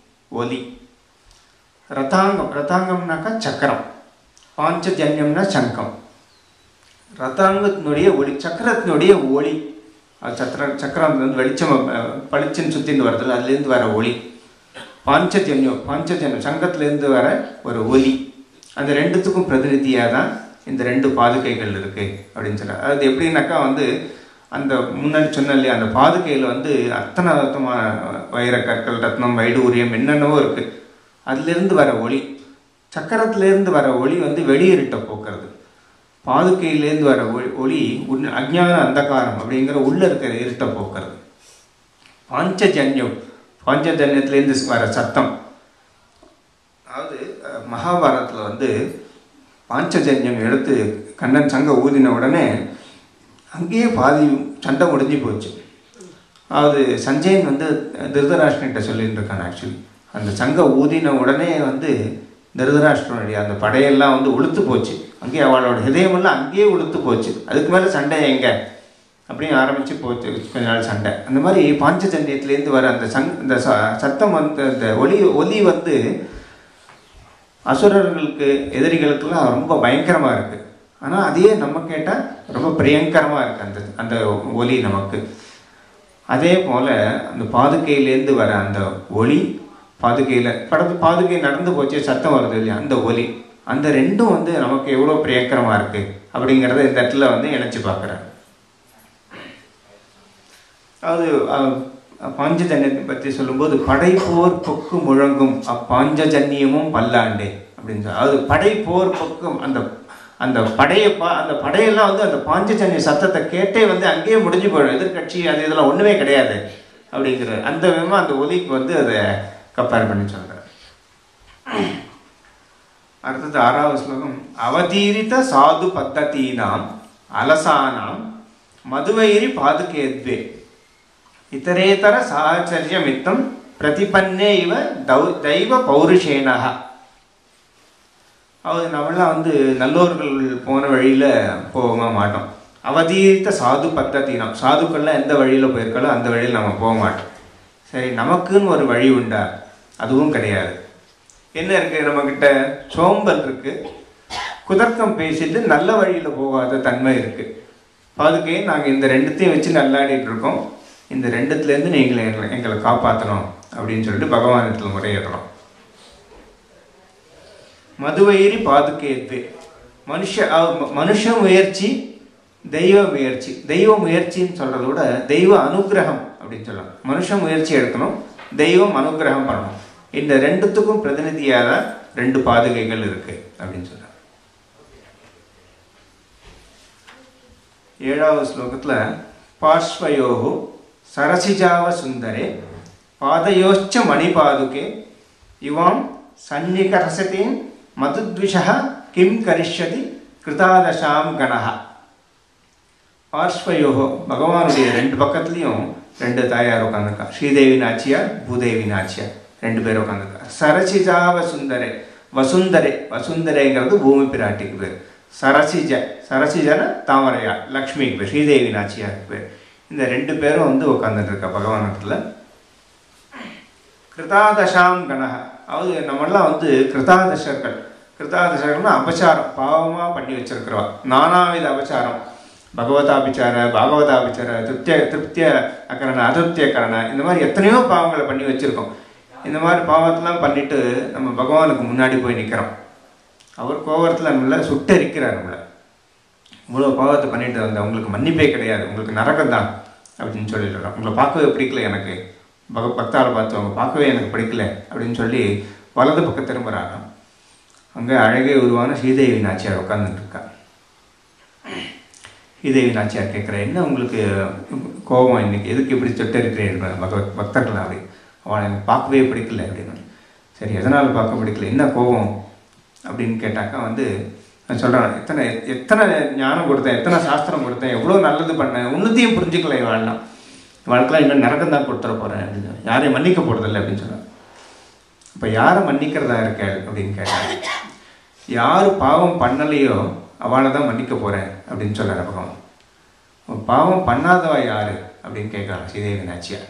ரதாங்கம்னாக்கா சக்கரம், பாஞ்சஜன்யம்னா சங்கம். ரதாங்கத்தினுடைய ஒளி, சக்கரத்தினுடைய ஒளி, அது சக்கரம் வந்து வெளிச்சம் பளிச்சுன்னு சுற்றின்னு வருது, அதுலேருந்து வர ஒளி. பாஞ்சஜன்யம் சங்கத்திலேருந்து வர ஒரு ஒலி. அந்த 2த்துக்கும் பிரதிநிதியாக தான் இந்த 2 பாதுகைகள் இருக்குது அப்படின்னு சொல்கிறார். அது எப்படின்னாக்கா வந்து அந்த முன்னாடி சொன்ன இல்லையா, அந்த பாதுகையில் வந்து அத்தனை அர்த்தமான வைரக்கற்கள், ரத்னம், வைடூரியம் என்னென்னவோ இருக்குது. அதுலேருந்து வர ஒளி, சக்கரத்திலேருந்து வர ஒளி வந்து வெளியிருட்டை போக்குறது. பாதுகையிலேருந்து வர ஒளி அஜ்ஞான அந்தகாரம் அப்படிங்கிற உள்ளே இருக்கிற இருட்டை போக்குறது. பாஞ்சஜன்யத்துலேருந்து வர சத்தம். அதாவது மகாபாரதத்தில் வந்து பாஞ்சஜன்யம் எடுத்து கண்ணன் சங்க ஊதின உடனே அங்கேயே பாதி சண்டை முடிஞ்சு போச்சு. அதாவது சஞ்சயன் வந்து திருதராஷ்டிரன்கிட்ட சொல்லிட்டு இருக்கான். ஆக்சுவலி அந்த சங்க ஊதின உடனே வந்து திருதராஷ்டிரனுடைய அந்த படையெல்லாம் வந்து உளுத்து போச்சு. அங்கேயே அவளோட ஹிதயமெல்லாம் அங்கேயே உளுத்து போச்சு. அதுக்கு மேலே சண்டை எங்கே அப்படின்னு ஆரம்பித்து போச்சு கொஞ்ச நாள் சண்டை. அந்த மாதிரி பாஞ்சஜன்யத்துலேருந்து வர அந்த இந்த சத்தம் வந்து அந்த ஒலி வந்து அசுரர்களுக்கு எதிரிகளுக்கெல்லாம் ரொம்ப பயங்கரமாக இருக்குது. ஆனால் அதையே நம்ம கேட்டால் ரொம்ப பிரியங்கரமாக இருக்குது அந்த ஒலி நமக்கு. அதே போல் அந்த பாதுகையிலேருந்து வர அந்த ஒளி, பாதுகை நடந்து போச்சு சத்தம் வருது இல்லையா, அந்த ஒலி, அந்த 2ம் வந்து நமக்கு எவ்வளோ பிரியங்கரமாக இருக்குது அப்படிங்கிறத இந்த இடத்துல வந்து இணைச்சி பார்க்குறேன். அதாவது பாஞ்சஜன்யத்தை பற்றி சொல்லும்போது படைப்போர் பொக்கு முழங்கும் அப்பாஞ்சஜன்யமும் பல்லாண்டே அப்படின்னு சொல்லி, அதாவது படைப்போர் பொக்கும் அந்த படையெல்லாம் வந்து அந்த பாஞ்சஜன்ய சத்தத்தை கேட்டே வந்து அங்கேயே முடிஞ்சு போயிடும். எதிர்கட்சி அது இதெல்லாம் ஒன்றுமே கிடையாது அப்படிங்கிற அந்த விதமாக அந்த ஒலிக்கு வந்து அதை கம்பேர் பண்ணி சொல்கிறார். அடுத்தது 6வது ஸ்லோகம். அவதீரித சாது பத்ததீனாம் அலசானாம் மதுவைரி பாதுகேத்வே இதரேதர சாச்சரியமித்தம் பிரதிபன்னே இவ தெய்வ பௌருஷேனஹ. அது நம்மளாம் நல்லோர்கள் போன வழியில் போக மாட்டோம். அவதீரித்த சாது பத்ததீனாம், சாதுக்கள்லாம் எந்த வழியில் போயிருக்காலோ அந்த வழியில் நம்ம போக மாட்டோம். சரி, நமக்குன்னு ஒரு வழி உண்டா? அதுவும் கிடையாது. என்ன இருக்குது நம்மக்கிட்ட? சோம்பல் இருக்குது, குதர்க்கம் பேசிட்டு நல்ல வழியில் போகாத தன்மை இருக்குது. அதுக்கே நாங்கள் இந்த ரெண்டுத்தையும் வச்சு நல்லாடிட்டு இருக்கோம். இந்த ரெண்டுத்துலேருந்து நீங்கள் எங்களை காப்பாற்றணும் அப்படின்னு சொல்லிட்டு பகவானத்தில் முறையிடுறோம். மதுவயிரி பாதுகேத்வே, மனுஷ முயற்சி தெய்வ முயற்சி. தெய்வ முயற்சின்னு சொல்கிறத விட தெய்வ அனுகிரகம் அப்படின்னு சொல்லலாம். மனுஷ முயற்சி எடுக்கணும், தெய்வம் அனுகிரகம் பண்ணணும். இந்த ரெண்டுத்துக்கும் பிரதிநிதியாக 2 பாதுகைகள் இருக்கு அப்படின்னு சொல்றாங்க. 7வது ஸ்லோகத்தில் பார்ஸ்வயோஹு சரசிஜாவ சுந்தரே பாதயோச்ச மணிபாதுகே இவாம் சன்னிகரசதீம் மதுத்விஷா கிம் கரிஷ்யதி கிருதாதசாம் கணஹ. பார்ஸ்வயோஹோ, பகவானுடைய 2 பக்கத்துலேயும் 2 தாயார் உட்காந்துருக்கா. ஸ்ரீதேவி நாச்சியார், பூதேவி நாச்சியார் 2 பேர் உட்காந்துருக்கா. சரசிஜாவ சுந்தரே, வசுந்தரே, வசுந்தரேங்கிறது பூமி பிராட்டிக்கு பேர். சரசிஜன தாமரையா, லக்ஷ்மிக்கு பேர், ஸ்ரீதேவி நாச்சியாருக்கு பேர். இந்த 2 பேரும் உட்காந்துட்டு இருக்கா பகவானத்தில். கிருதாதசாம் கணஹ, அதாவது நம்மளாம் கிருதாதசர்கள். கிருதாதசர்கள்னா அபச்சாரம், பாவமாக பண்ணி வச்சிருக்கிறவா. நானாவித அபச்சாரம், பகவதாபிச்சார, பாகவதாபிச்சார, திருப்திய அக்கரண, அதிருப்திய கரண, இந்த மாதிரி எத்தனையோ பாவங்களை பண்ணி வச்சுருக்கோம். இந்த மாதிரி பாவத்தெல்லாம் பண்ணிவிட்டு நம்ம பகவானுக்கு முன்னாடி போய் நிற்கிறோம். அவர் கோபத்தில் நம்மளை சுட்டரிக்கிறார். நம்மளை இவ்வளோ பாவத்தை பண்ணிட்டு உங்களுக்கு மன்னிப்பே கிடையாது, உங்களுக்கு நரகம் தான் அப்படின்னு சொல்லிடுறோம். உங்களை பார்க்கவே பிடிக்கல, எனக்கு பக்தாவை பார்த்து அவங்க பார்க்கவே எனக்கு பிடிக்கல அப்படின்னு சொல்லி வலது பக்கம் திரும்புகிறாங்க. அங்கே அழகே உருவான ஸ்ரீதேவி நாச்சியார் உட்காந்துட்டு இருக்கா. ஸ்ரீதேவி நாச்சியார் கேட்குற, என்ன உங்களுக்கு கோபம் இன்னைக்கு, எதுக்கு இப்படி சுட்டரிக்கிறேன் பக்தர்கள்? அப்படி அவளை எனக்கு பார்க்கவே பிடிக்கல அப்படின்னு. சரி, எதனால் பார்க்க பிடிக்கல, என்ன கோபம் அப்படின்னு கேட்டாக்கா நான் சொல்கிறேன், எத்தனை ஞானம் கொடுத்தேன், எத்தனை சாஸ்திரம் கொடுத்தேன், எவ்வளோ நல்லது பண்ணேன், ஒன்றுத்தையும் புரிஞ்சிக்கல. வாழ்க்கைலாம் இன்னும் நரகம் தான் கொடுத்துட போகிறேன் அப்படின்னு, யாரையும் மன்னிக்க போகிறதில்ல அப்படின்னு சொன்னாங்க. இப்போ யாரை மன்னிக்கிறதா இருக்க அப்படின்னு கேட்டாங்க. யார் பாவம் பண்ணலையோ அவளை தான் மன்னிக்க போகிறேன் அப்படின்னு சொல்கிறார் பகவான். பாவம் பண்ணாதவா யார் அப்படின்னு கேட்குறாங்க ஸ்ரீதேவி நாச்சியார்.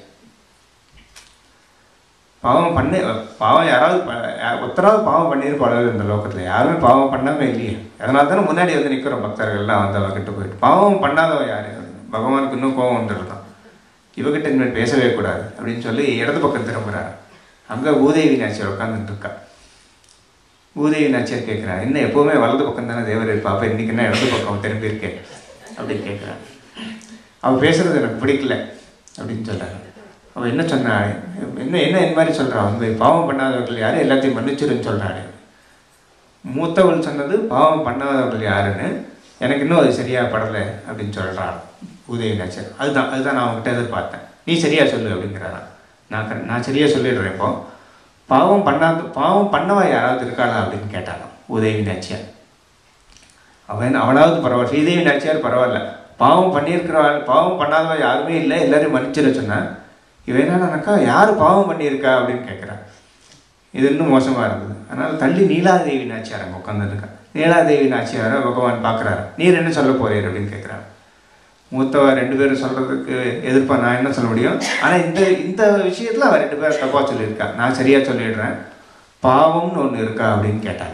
பாவம் யாராவது ஒத்தராவது பாவம் பண்ணியிருப்பாளர் இந்த லோகத்தில்? யாருமே பாவம் பண்ணாமே இல்லையே. அதனால தானே முன்னாடி நிற்கிறோம் பக்தர்கள்லாம் அவகிட்ட போயிட்டு. பாவம் பண்ணாதவ யார்? பகவானுக்கு இன்னும் கோபம் வந்துடுதான். இவகிட்ட இனிமேல் பேசவே கூடாது அப்படின்னு சொல்லி இடது பக்கம் திரும்புகிறார். அங்கே பூதேவி நாச்சியார் உட்காந்துட்டு இருக்கா. பூதேவி நாச்சியார் கேட்குறா, என்ன எப்போவுமே வலது பக்கம் தானே தேவர் இருப்பா, அப்போ இன்றைக்கி என்ன இடது பக்கம் திரும்பியிருக்கேன் அப்படின்னு கேட்குறான். அவள் பேசுகிறது எனக்கு பிடிக்கல அப்படின்னு சொல்கிறாங்க. அவள் என்ன சொன்னாள், என்ன இந்த மாதிரி சொல்கிறான், பாவம் பண்ணாதவர்கள் யார், எல்லாத்தையும் மன்னிச்சிருன்னு சொல்கிறாரு. மூத்தவள் சொன்னது பாவம் பண்ணாதவர்கள் யாருன்னு, எனக்கு இன்னும் அது சரியாக படலை அப்படின்னு சொல்கிறான் பூதேவி நாச்சியார். அதுதான் நான் அவங்ககிட்ட எதிர்பார்த்தேன், நீ சரியாக சொல்லு அப்படிங்கிறாரான். நான் சரியாக சொல்லிடுறேன். இப்போ பாவம் பண்ணவா யாராவது இருக்காளா அப்படின்னு கேட்டாலும் பூதேவி நாச்சியார். அவனாவது பரவாயில்ல, ஸ்ரீதேவி நாச்சியார் பரவாயில்ல, பாவம் பண்ணியிருக்கிறவாள், பாவம் பண்ணாதவா யாருமே இல்லை, எல்லாரையும் மன்னிச்சிட சொன்னேன். இவன் என்னன்னாக்கா யார் பாவம் பண்ணியிருக்கா அப்படின்னு கேட்குறான். இது இன்னும் மோசமாக இருந்தது. அதனால் தள்ளி நீலாதேவி நாச்சியார் அங்கே உட்காந்துருக்கா. நீலாதேவி நாச்சியாரை பகவான் பார்க்குறாரு. நீர் என்ன சொல்ல போறீர் அப்படின்னு கேட்குறாரு. மூத்தவ 2 பேரும் சொல்கிறதுக்கு எதிர்ப்பாக நான் என்ன சொல்ல முடியும்? ஆனால் இந்த விஷயத்தில் அவள் 2 பேரும் தப்பாக சொல்லியிருக்கா. நான் சரியாக சொல்லிடுறேன். பாவம்னு ஒன்று இருக்கா அப்படின்னு கேட்டாங்க.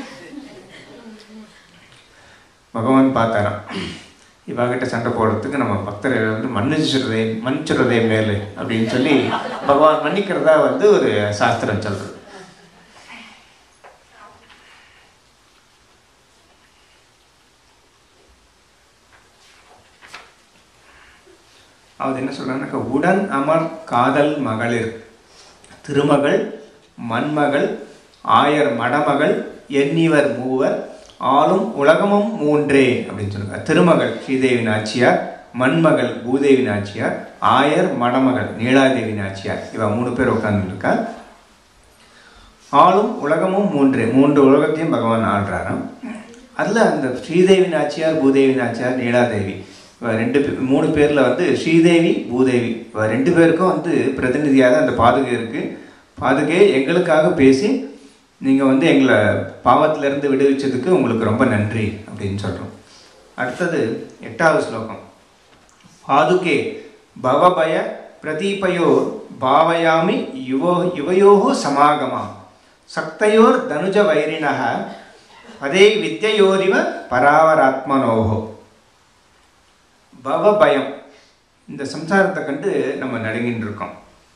பகவான் பார்த்தாராம், இவகிட்ட சண்டை போடுறதுக்கு நம்ம பக்தர்கள் மன்னிச்சுறதே மேலே அப்படின்னு சொல்லி பகவான் மன்னிக்கிறதா ஒரு சாஸ்திரம் சொல்றது. அவர் என்ன சொல்றாருனாக்கா, உடன் அமர் காதல் மகளிர் திருமகள் மண்மகள் ஆயர் மடமகள் எண்ணிவர் மூவர் ஆளும் உலகமும் 3 அப்படின்னு சொல்லுங்க. திருமகள் ஸ்ரீதேவி நாச்சியார், மண்மகள் பூதேவி நாச்சியார், ஆயர் மடமகள் நீலாதேவி நாச்சியார், இவ 3 பேர் உட்கார்ந்துருக்கா. ஆளும் உலகமும் மூன்று உலகத்தையும் பகவான் ஆள்றாராம். அதில் அந்த ஸ்ரீதேவி நாச்சியார், பூதேவி நாச்சியார், நீலாதேவி 3 பேரில் வந்து ஸ்ரீதேவி, பூதேவி 2 பேருக்கும் வந்து பிரதிநிதியாக அந்த பாதுகை இருக்குது. பாதுகை எங்களுக்காக பேசி நீங்கள் வந்து எங்களை பாவத்திலேருந்து விடுவிச்சதுக்கு உங்களுக்கு ரொம்ப நன்றி அப்படின்னு சொல்கிறோம். அடுத்தது 8வது ஸ்லோகம். பாதுகே பவபய பிரதீபயோ பாவயாமி யுவயோஹு சமாகமா சக்தயோர் தனுஜ வைரிணஹ அதே வித்யோரிவ பராவராத்மனோஹோ. பவபயம், இந்த சம்சாரத்தை கண்டு நம்ம நடுங்கின்னு இருக்கோம்.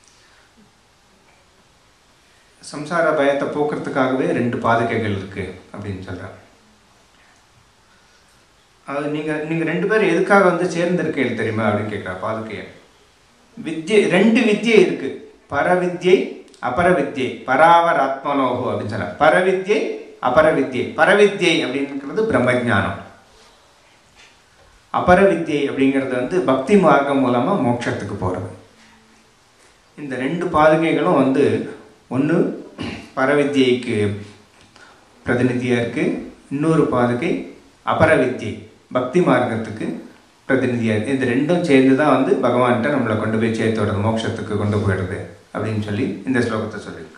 சம்சார பயத்தை போக்குறதுக்காகவே 2 பாதுகைகள் இருக்கு அப்படின்னு சொல்றாங்க. அது நீங்க 2 பேரும் எதுக்காக வந்து சேர்ந்திருக்கீங்க தெரியுமா அப்படின்னு கேட்குறா பாதுகையை. வித்யை 2 வித்யை இருக்கு, பரவித்யை அபரவித்யை, பராவராத்மனோஹோ அப்படின்னு சொல்ல. பரவித்யை அபரவித்யை. பரவித்யை அப்படிங்கிறது பிரம்மஜானம், அபரவித்யை அப்படிங்கிறது வந்து பக்தி மார்க்கம் மூலமா மோட்சத்துக்கு போறது. இந்த 2 பாதுகைகளும் வந்து ஒன்று பரவித்யைக்கு பிரதிநிதியாக இருக்கு, இன்னொரு பாதுகை அபரவித்யை பக்தி மார்க்கத்துக்கு பிரதிநிதியாக இருக்குது. இந்த 2ம் சேர்ந்து தான் வந்து பகவான்கிட்ட நம்மளை கொண்டு போய் சேர்த்து விடுறது, மோட்சத்துக்கு கொண்டு போயிடுறது அப்படின்னு சொல்லி இந்த ஸ்லோகத்தை சொல்லியிருக்கு.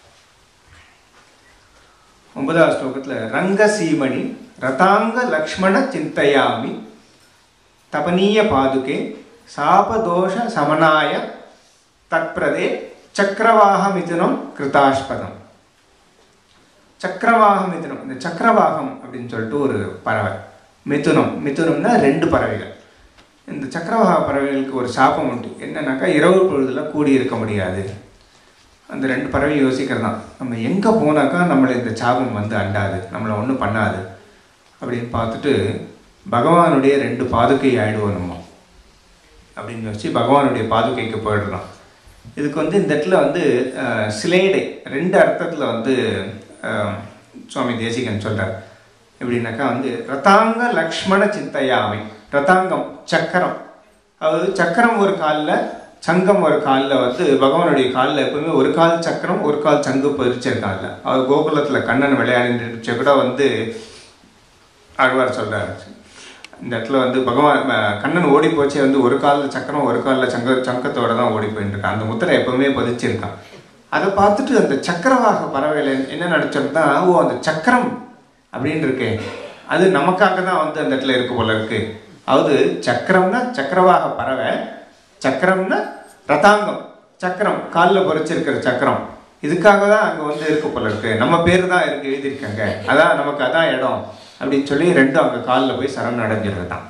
9வது ஸ்லோகத்தில் ரங்க சீமணி ரதாங்க லக்ஷ்மண சிந்தையாமி தபனீய பாதுகே சாபதோஷ சமனாய தத்பிரதே சக்கரவாக மிதுனம் கிருதாஷ்பதம். சக்கரவாக மிதுனம், இந்த சக்கரவாகம் அப்படின்னு சொல்லிட்டு ஒரு பறவை. மிதுனம்னா 2 பறவைகள். இந்த சக்கரவாக பறவைகளுக்கு ஒரு சாபம் உண்டு. என்னன்னாக்கா இரவு பொழுதுல கூடி இருக்க முடியாது. அந்த 2 பறவை யோசிக்கிறது தான், நம்ம எங்கே போனாக்கா நம்மளை இந்த சாபம் வந்து அண்டாது, நம்மளை ஒன்றும் பண்ணாது அப்படின்னு பார்த்துட்டு பகவானுடைய 2 பாதுகை ஆயிடுவோம் நம்ம அப்படின்னு யோசிச்சு பகவானுடைய பாதுகைக்கு போயிடுறோம். இதுக்கு வந்து இந்த இடத்துல வந்து சிலேடை 2 அர்த்தத்தில் வந்து சுவாமி தேசிகன் சொல்கிறார். எப்படின்னாக்கா வந்து ரதாங்க லக்ஷ்மண சிந்தையாமை. ரதாங்கம் சக்கரம், அதாவது சக்கரம் ஒரு காலில், சங்கம் ஒரு காலில். வந்து பகவானுடைய காலில் எப்பவுமே ஒரு கால் சக்கரம் ஒரு கால் சங்கு பறிச்சிருக்காங்க. அவர் கோகுலத்தில் கண்ணன் விளையாடிச்சு கூட வந்து ஆழ்வார் சொல்கிறார். இந்த இடத்துல வந்து பகவான் கண்ணன் ஓடி போச்சே வந்து ஒரு காலில் சக்கரம் ஒரு காலில் சங்கத்தோடு தான் ஓடி போயிட்டு இருக்கான். அந்த முத்திரை எப்பவுமே பதிச்சிருக்கான். அதை பார்த்துட்டு அந்த சக்கரவாக பறவையில் என்ன நினச்சோம்னா, ஓ அந்த சக்கரம் அப்படின்னு இருக்கு, அது நமக்காக தான் வந்து அந்த இடத்துல இருக்கு போல இருக்கு. அதாவது சக்கரம்னா சக்கரவாக பறவை, சக்கரம்னா ரதாங்கம், சக்கரம் காலில் பொறிச்சிருக்கிற சக்கரம், இதுக்காக தான் அங்கே வந்து இருக்க போல இருக்கு, நம்ம பேர் தான் இருக்கு எழுதியிருக்காங்க, அதான் நமக்கு அதான் இடம் அப்படின்னு சொல்லி 2 அங்கே காலில் போய் சரண் அடைஞ்சிருது தான்.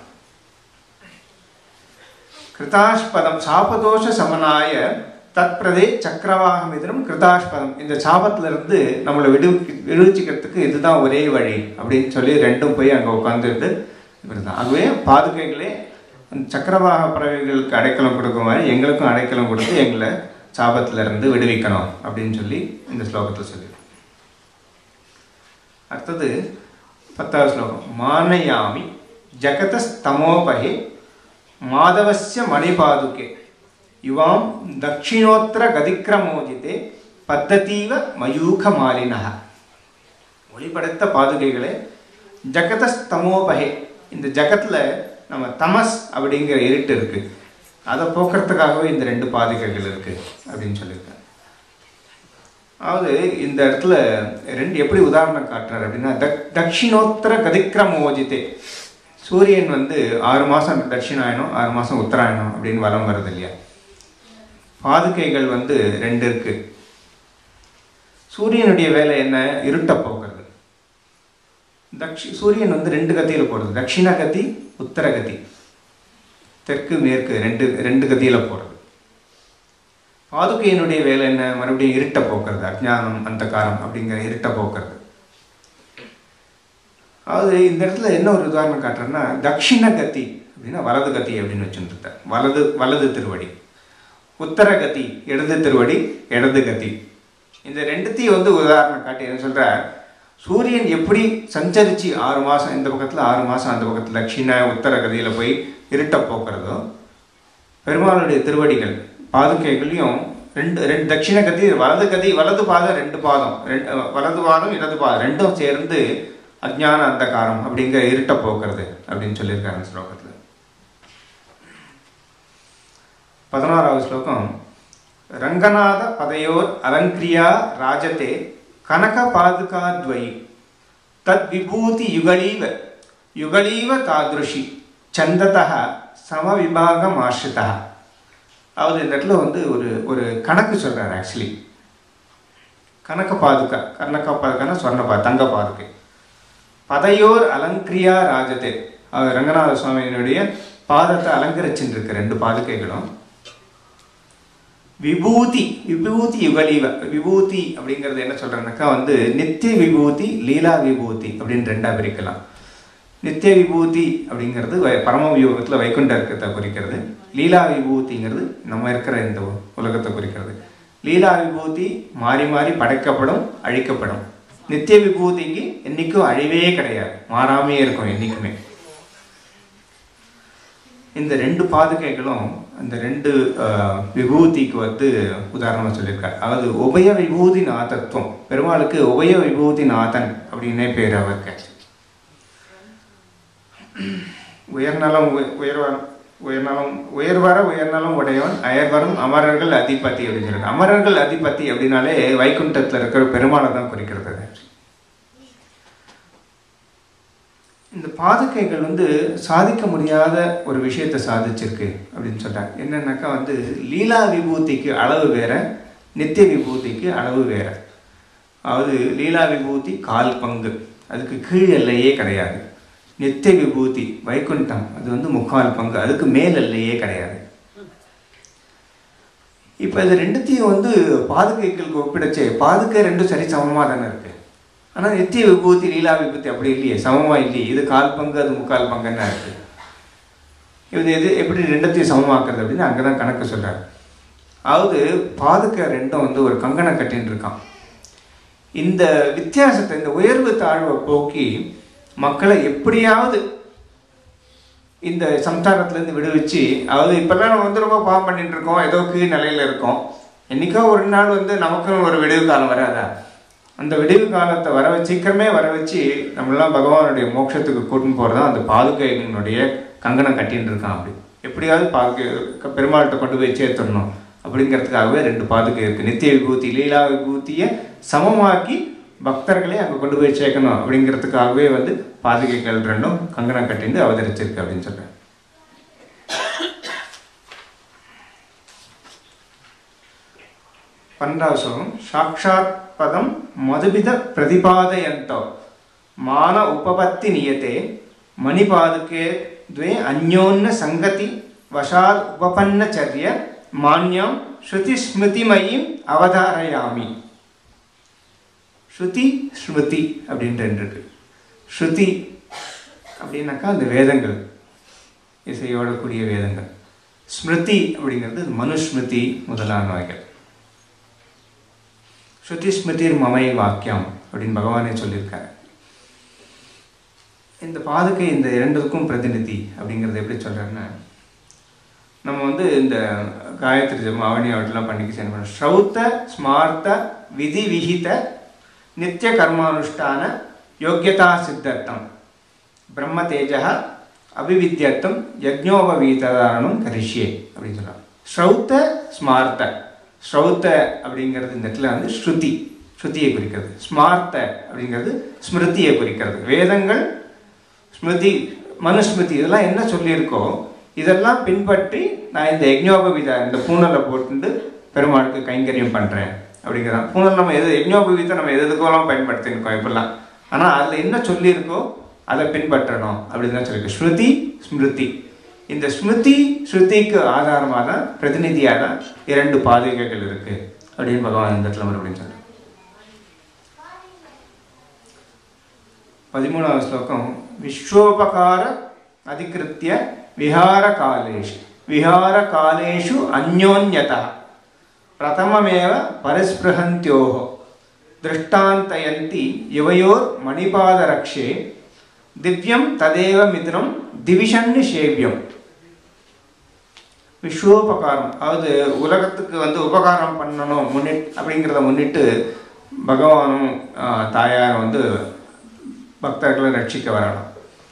கிருதாஷ்பதம் சாபதோஷ சமனாய தத்பிரதே சக்கரவாக மிதுனம் கிருதாஷ்பதம். இந்த சாபத்திலிருந்து நம்மளை விடுவிச்சுக்கிறதுக்கு இதுதான் ஒரே வழி அப்படின்னு சொல்லி 2ம் போய் அங்கே உட்காந்துருந்து இப்படிதான். ஆகவே பாதுகைகளே அந்த சக்கரவாக பறவைகளுக்கு அடைக்கலம் கொடுக்கும் மாதிரி எங்களுக்கும் அடைக்கலம் கொடுத்து எங்களை சாபத்திலிருந்து விடுவிக்கணும் அப்படின்னு சொல்லி இந்த ஸ்லோகத்தில் சொல்லி. அடுத்தது 10வது ஸ்லோகம். மானயாமி ஜகதஸ்தமோபஹே மாதவஸ்ய மணிபாதுகே யுவாம் தட்சிணோத்திர கதிக்கிரமோஜிதே பத்ததீவ மயூக மாலினா. ஒளிபடைத்த பாதுகைகளே, ஜகதஸ்தமோபஹே, இந்த ஜகத்தில் நம்ம தமஸ் அப்படிங்கிற இருட்டு இருக்கு, அதை போக்குறதுக்காகவே இந்த 2 பாதுகைகள் இருக்கு அப்படின்னு சொல்லியிருக்காங்க. அதாவது இந்த இடத்துல 2 எப்படி உதாரணம் காட்டுறாரு அப்படின்னா, தட்சிணோத்திர கதிக்கிரமோஜிதே, சூரியன் வந்து 6 மாதம் தட்சிணாயனம் 6 மாதம் உத்தராயணம் அப்படின்னு வலம் வருது இல்லையா. பாதுகைகள் வந்து 2 இருக்கு. சூரியனுடைய வேலை என்ன? இருட்டை போக்குறது. சூரியன் வந்து 2 கதியில் போடுறது, தட்சிண கதி உத்தர கதி, தெற்கு மேற்கு 2 கதியில் போடுறது. பாதுகையினுடைய வேலை என்ன? மறுபடியும் இருட்டை போக்குறது, அஜ்ஞானம் அந்தகாரம் அப்படிங்கிற இருட்டை போக்குறது. அதாவது இந்த இடத்துல என்ன ஒரு உதாரணம் காட்டுறேன்னா, தட்சிண கதி அப்படின்னா வலது கதி அப்படின்னு வச்சுருந்தார், வலது திருவடி. உத்தர கதி இடது திருவடி, இடது கதி. இந்த 2த்தையும் வந்து உதாரணம் காட்டி என்ன சொல்ற, சூரியன் எப்படி சஞ்சரிச்சு 6 மாதம் இந்த பக்கத்தில் 6 மாதம் அந்த பக்கத்தில் தட்சிண உத்தர கதியில் போய் இருட்டை போக்குறதோ, பெருமாளுடைய திருவடிகள் பாதுகைகளையும் ரெண்டு ரெண்டு தட்சிண கதி, வலது பாதம், ரெண்டு பாதம், வலது பாதம் இடது பாதம் ரெண்டும் சேர்ந்து அஜ்ஞான அந்தகாரம் அப்படிங்கிற இருட்டை போக்குறது அப்படின்னு சொல்லியிருக்காரு அந்த ஸ்லோகத்தில். 16வது ஸ்லோகம். ரங்கநாத பதையோர் அலங்கிரியா ராஜதே கனக பாதுகாத்வயி தத் விபூதி யுகலீவ தாதுருஷி சந்ததா சமவிபாகம் ஆசிரிதா. அதாவது இந்த இடத்துல வந்து ஒரு கணக்கு சொல்கிறார். ஆக்சுவலி கனக பாதுகான்னா சொர்ண தங்க பாதுகை. பதையோர் அலங்கிரியா ராஜதே, அவர் ரங்கநாத சுவாமியினுடைய பாதத்தை அலங்கரிச்சுட்டு இருக்கு ரெண்டு பாதுகைகளும். விபூதி யுகலீவ. விபூதி அப்படிங்கிறது என்ன சொல்றேன்னாக்கா வந்து நித்திய விபூதி, லீலா விபூதி அப்படின்னு ரெண்டா பிரிக்கலாம். நித்திய விபூதி அப்படிங்கிறது பரம வியோகத்தில் வைகுண்ட இருக்கத்தை குறிக்கிறது. லீலா விபூதிங்கிறது நம்ம இருக்கிற இந்த உலகத்தை குறிக்கிறது. லீலா விபூதி மாறி மாறி படைக்கப்படும், அழிக்கப்படும். நித்திய விபூதிக்கு என்னைக்கும் அழிவே கிடையாது, மாறாமே இருக்கும் என்னைக்குமே. இந்த ரெண்டு பாதுகைகளும் அந்த ரெண்டு விபூதிக்கு வந்து உதாரணமாக சொல்லியிருக்காரு. அதாவது உபய விபூதி நாதத்துவம். பெருமாளுக்கு உபய விபூதி நாதன் அப்படின்னே பேர் அவருக்கு. உயர்நலம் உயர்நலம் உடையவன், அயர்வரும் அமரர்கள் அதிபதி அப்படின்னு சொல்றாங்க. அமரர்கள் அதிபதி அப்படின்னாலே வைகுண்டத்தில் இருக்கிற பெருமாளை தான் குறிக்கிறது. இந்த பாதுகைகள் வந்து சாதிக்க முடியாத ஒரு விஷயத்தை சாதிச்சிருக்கு அப்படின்னு சொல்றாங்க. என்னன்னாக்கா வந்து லீலா விபூதிக்கு அளவு வேற, நித்திய விபூதிக்கு அளவு வேற. அதாவது லீலா விபூதி 1/4 பங்கு, அதுக்கு கீழ் எல்லையே கிடையாது. நித்திய விபூதி வைகுண்டம் அது வந்து 3/4 பங்கு, அதுக்கு மேல் எல்லையே கிடையாது. இப்போ இது ரெண்டுத்தையும் வந்து பாதுகைகளுக்கு ஒப்பிடச்சே பாதுகை ரெண்டும் சரி சமமாக தானே இருக்கு. ஆனால் நித்திய விபூதி லீலா விபூதி அப்படி இல்லையே, சமமாக இல்லையே. இது 1/4 பங்கு, அது 3/4 பங்குன்னா இருக்கு. இது எப்படி ரெண்டத்தையும் சமமாக்குறது அப்படின்னு அங்கே தான் கணக்கு சொல்கிறார். அதாவது பாதுகை ரெண்டும் வந்து ஒரு கங்கணம் கட்டின்னு இருக்கான். இந்த வித்தியாசத்தை, இந்த உயர்வு தாழ்வை போக்கி மக்களை எப்படியாவது இந்த சம்சாரத்துலேருந்து விடுவிச்சு, அதாவது இப்போல்லாம் நம்ம வந்து ரொம்ப பாவம் பண்ணிட்டு இருக்கோம், ஏதோ கீழ் நிலையில் இருக்கோம். என்றைக்கோ ஒரு நாள் வந்து நமக்கும் ஒரு விடுவு காலம் வராதா? அந்த விடுவு காலத்தை சீக்கிரமே வர வச்சு நம்மளாம் பகவானுடைய மோட்சத்துக்கு கூட்டின்னு போகிறது தான் அந்த பாதுகையினுடைய கங்கணம் கட்டின்னு இருக்கான். அப்படி எப்படியாவது பெருமாள்கிட்ட கொண்டு போய் சேர்த்துடணும் அப்படிங்கிறதுக்காகவே ரெண்டு பாதுகை இருக்குது. நித்திய விபூதி லீலா விபூதியை சமமாக்கி பக்தர்களே அங்கே கொண்டு போய் சேர்க்கணும் அப்படிங்கிறதுக்காகவே வந்து பாதுகைகள் ரெண்டும் கங்கணம் கட்டின்னு அவதரிச்சிருக்கு அப்படின்னு சொல்கிறேன். பன்னெண்டாவது சாட்சாத் பதம் மதுபித பிரதிபாதயந்தோ மான உபபத்தி நியதே மணிபாதுகே द्वे अन्योन्य संगति वशाद उपपन्नचर्य मान्यम श्रुति स्मृतिमयी அவதாரயாமி. ஸ்ருதி ஸ்மிருதி அப்படின்ட்டு ஸ்ருதி அப்படின்னாக்கா அந்த வேதங்கள், இசையோட கூடிய வேதங்கள். ஸ்மிருதி அப்படிங்கிறது மனுஸ்மிருதி முதலானவைகள். ஸ்ருதி ஸ்மிருதிர் மமை வாக்கியம் அப்படின்னு பகவானே சொல்லியிருக்காரு. இந்த பாதுகை இந்த இரண்டுக்கும் பிரதிநிதி அப்படிங்கிறது எப்படி சொல்கிறாருன்னா, நம்ம வந்து இந்த காயத்ரி ஜபம் ஆவணி அவற்றெல்லாம் பண்ணிக்க செய்யணும். ஸ்ரௌத்த ஸ்மார்த்த விதி விஹித நித்திய கர்மானுஷ்டான யோக்கியதா சித்தர்த்தம் பிரம்ம தேஜா அபிவித்யர்த்தம் யஜ்ஞோபவீதாரணம் கரிஷ்யே அப்படின்னு சொல்கிறாங்க. ஸ்ரௌத்த ஸ்மார்த்த. ஸ்ரௌத்த அப்படிங்கிறது இந்த இடத்துல வந்து ஸ்ருதியை குறிக்கிறது. ஸ்மார்த்த அப்படிங்கிறது ஸ்மிருதியை குறிக்கிறது. வேதங்கள், ஸ்மிருதி, மனுஸ்மிருதி இதெல்லாம் என்ன சொல்லியிருக்கோ இதெல்லாம் பின்பற்றி நான் இந்த யஜ்ஞோபவீதா இந்த பூனலை போட்டு பெருமாளுக்கு கைங்கரியம் பண்ணுறேன் அப்படிங்கிறான். பூனல் நம்ம யஜ்ஞோபவீதத்தை நம்ம எதுக்கெல்லாம் பயன்படுத்தியிருக்கோம் இப்பெல்லாம். ஆனால் அதில் என்ன சொல்லியிருக்கோ அதை பின்பற்றணும் அப்படின்னு தான் சொல்லியிருக்கு. ஸ்ருதி ஸ்மிருதி. இந்த ஸ்மிருதி ஸ்ருதிக்கு ஆதாரமாக தான், பிரதிநிதியாக தான் இரண்டு பாதுகைகள் இருக்குது அப்படின்னு பகவான் இந்த இடத்துல மறுபடியும் சொல்கிறேன். 13வது ஸ்லோகம். விஸ்வோபகார அதிகிருத்திய விஹார காலேஷு அந்யோன்யதா பிரதமமேவ பரிஸ்பிருஹந்த்யோஹ திருஷ்டாந்தயந்தி யுவயோர் மணிபாதரக்ஷே திவ்யம் ததேவ மித்ரம் திவிஷன்னு சேவ்யம் விஸ்வோபகாரம், அதாவது உலகத்துக்கு வந்து உபகாரம் பண்ணணும் அப்படிங்கிறத முன்னிட்டு பகவானும் தாயாரும் வந்து பக்தர்களை ரட்சிக்க வரணும்.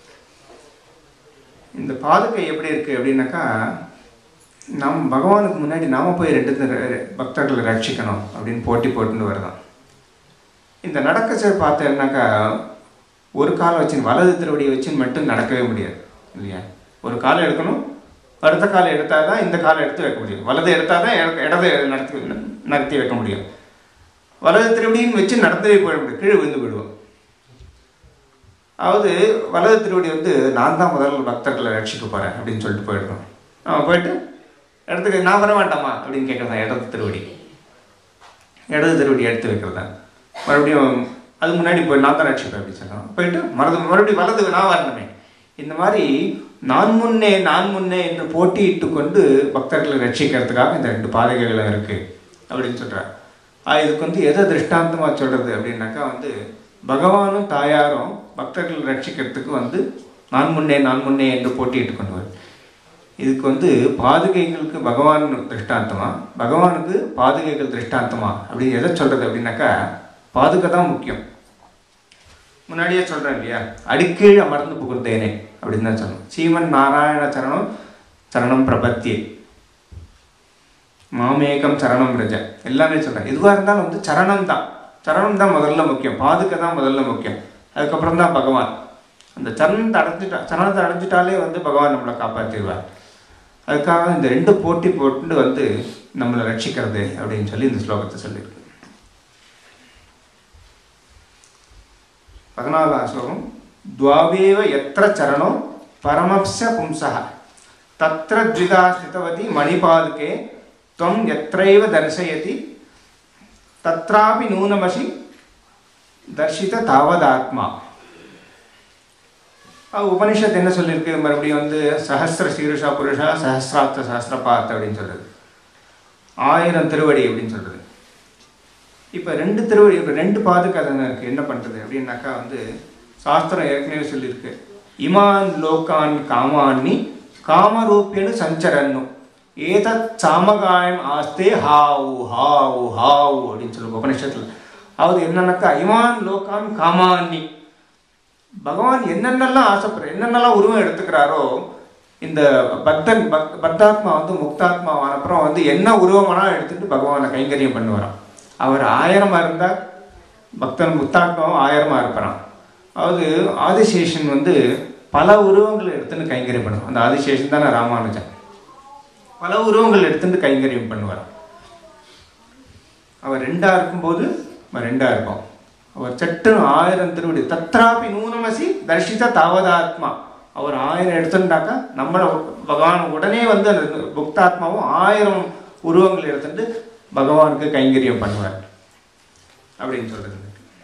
இந்த பாதுகை எப்படி இருக்குது அப்படின்னாக்கா, பகவானுக்கு முன்னாடி நாம் போய் 2 பக்தர்களை ரட்சிக்கணும் அப்படின்னு போட்டி போட்டுன்னு வருதான். இந்த நடக்கச்சை பார்த்தேன்னாக்கா, ஒரு காலை வச்சு வலது திருவடியை வச்சு மட்டும் நடக்கவே முடியாது இல்லையா? ஒரு காலை எடுக்கணும், அடுத்த காலை எடுத்தால் தான் இந்த காலை எடுத்து வைக்க முடியும். வலது எடுத்தால் தான் இடது நடத்தி வைக்க முடியும். வலது திருவடியும் வச்சு நடத்தவே போயிட முடியும், கீழே விழுந்து போயிடுவோம். அதாவது வலது திருவடி வந்து நான் தான் முதல்ல பக்தர்களை ரட்சிக்க போகிறேன் அப்படின்னு சொல்லிட்டு போயிடுறோம். போயிட்டு இடத்துக்கு நான் வர வேண்டாமா அப்படின்னு கேட்குறதா இடது திருவடி எடுத்து வைக்கிறதா. மறுபடியும் அது முன்னாடி போய் நான் தான் ரட்சிப்பேன் அப்படின்னு சொல்லலாம். போயிட்டு மறுபடியும் வலது நான் வரணுமே. இந்த மாதிரி நான் முன்னே என்று போட்டியிட்டு கொண்டு பக்தர்களை ரட்சிக்கிறதுக்காக இந்த 2 பாதகைகளும் இருக்குது அப்படின்னு சொல்கிறார். இதுக்கு வந்து எதை திருஷ்டாந்தமாக சொல்கிறது அப்படின்னாக்கா, வந்து பகவானும் தாயாரும் பக்தர்களை ரட்சிக்கிறதுக்கு வந்து நான் முன்னே என்று போட்டியிட்டு கொண்டு வரும். இதுக்கு வந்து பாதுகைகளுக்கு பகவான் திருஷ்டாந்தமா, பகவானுக்கு பாதுகைகள் திருஷ்டாந்தமா அப்படின்னு எதை சொல்கிறது அப்படின்னாக்கா, பாதுகை தான் முக்கியம். முன்னாடியே சொல்கிறேன் இல்லையா, அடிக்கீழ் அமர்ந்து புகுந்தேனே அப்படின்னு தான் சொல்லணும். ஸ்ரீமன் நாராயண சரணம் பிரபத்தியே மாமேகம் சரணம் ரஜ எல்லாமே சொல்கிறேன். எதுவாக இருந்தாலும் வந்து சரணம் தான் முதல்ல முக்கியம், பாதுகை தான் முதல்ல முக்கியம். அதுக்கப்புறம் தான் பகவான். அந்த சரணத்தை அடைஞ்சிட்டாலே வந்து பகவான் நம்மளை காப்பாற்றிடுவார். அதுக்காக இந்த 2 போட்டி போட்டு வந்து நம்மளை ரட்சிக்கிறது அப்படின்னு சொல்லி இந்த ஸ்லோகத்தை சொல்லியிருக்கு. 14ஆம் ஸ்லோகம். துவாவேவ யத்ர சரணோ பரமப்ஸ்ய பும்சஹ தத்ர த்விதா ஸ்திதவதி மணிபாதுகே त्वं यत्रैव दर्शयति तत्रापि नूनमसि दर्शित तावदात्मा. உபனிஷத்து என்ன சொல்லியிருக்கு மறுபடியும் வந்து சஹஸ்ர சீருஷா புருஷா சஹஸ்ராப்த சஹஸ்ரபாத் அப்படின்னு சொல்கிறது, 1000 திருவடி அப்படின்னு சொல்கிறது. இப்போ 2 திருவடி, இப்போ 2 பாதுகை இருக்குது. என்ன பண்ணுறது அப்படின்னாக்கா, வந்து சாஸ்திரம் ஏற்கனவே சொல்லியிருக்கு, இமான் லோகான் காமான்னி காமரூப்பியனு சஞ்சரன்னு ஏதத் சாமகாயம் ஆஸ்தே ஹாவு ஹாவு ஹாவு அப்படின்னு சொல்லுவோம் உபனிஷத்தில். அதாவது என்னன்னாக்கா, இமான் லோகான் காமான்னி, பகவான் என்னென்னலாம் ஆசைப்படுற என்னென்னலாம் உருவம் எடுத்துக்கிறாரோ, இந்த பத்தாத்மா வந்து முக்தாத்மாவான அப்புறம் வந்து என்ன உருவமானால் எடுத்துட்டு பகவானை கைங்கரியம் பண்ணுவாராம். அவர் 1000 இருந்தால் பக்தன் முக்தாத்மாவும் 1000 இருப்பாராம். அதாவது ஆதிசேஷன் வந்து பல உருவங்களை எடுத்துன்னு கைங்கரியம் பண்ணுவான். அந்த ஆதிசேஷன் தானே ராமானுஜன். பல உருவங்கள் எடுத்துட்டு கைங்கரியம் பண்ணுவார். அவர் 2 இருக்கும்போது 2 இருப்போம். அவர் சட்டுன்னு 1000 திருவடி தத்ராபி நூனமசி தர்ஷித தாவதாத்மா. அவர் 1000 எடுத்துட்டாக்கா நம்மளை பகவான் உடனே வந்து அந்த புக்தாத்மாவும் 1000 உருவங்கள் எடுத்துட்டு பகவானுக்கு கைங்கரியம் பண்ணுவார் அப்படின்னு சொல்றது.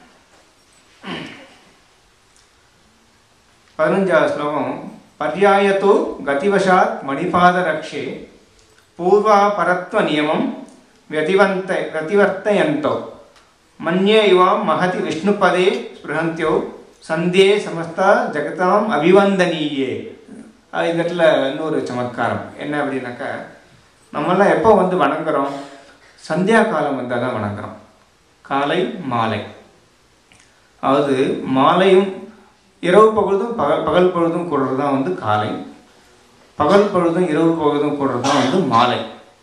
15ஆம் ஸ்லோகம். பர்யாயத்தோ கதிவசாத் மணிபாத ரக்ஷே பூர்வா பரத்வ நியமம் व्यतिवर्तयन्तो मन्ये इवां महति विष्णुपदे स्पृहन्त्यो சந்தே சமஸ்தா ஜெகதாம் அபிவந்தனீயே. இந்த இடத்துல இன்னொரு சமத்காரம் என்ன அப்படின்னாக்கா, நம்மெல்லாம் எப்போ வந்து வணங்குறோம், சந்தியா காலம் வந்தால் தான் வணங்குறோம். காலை மாலை, அதாவது மாலையும் இரவு பொழுதும் பகல் பொழுதும் கூடுறது தான் வந்து காலை, பகல் பொழுதும் இரவு பொழுதும் கூடுறது தான் வந்து மாலை.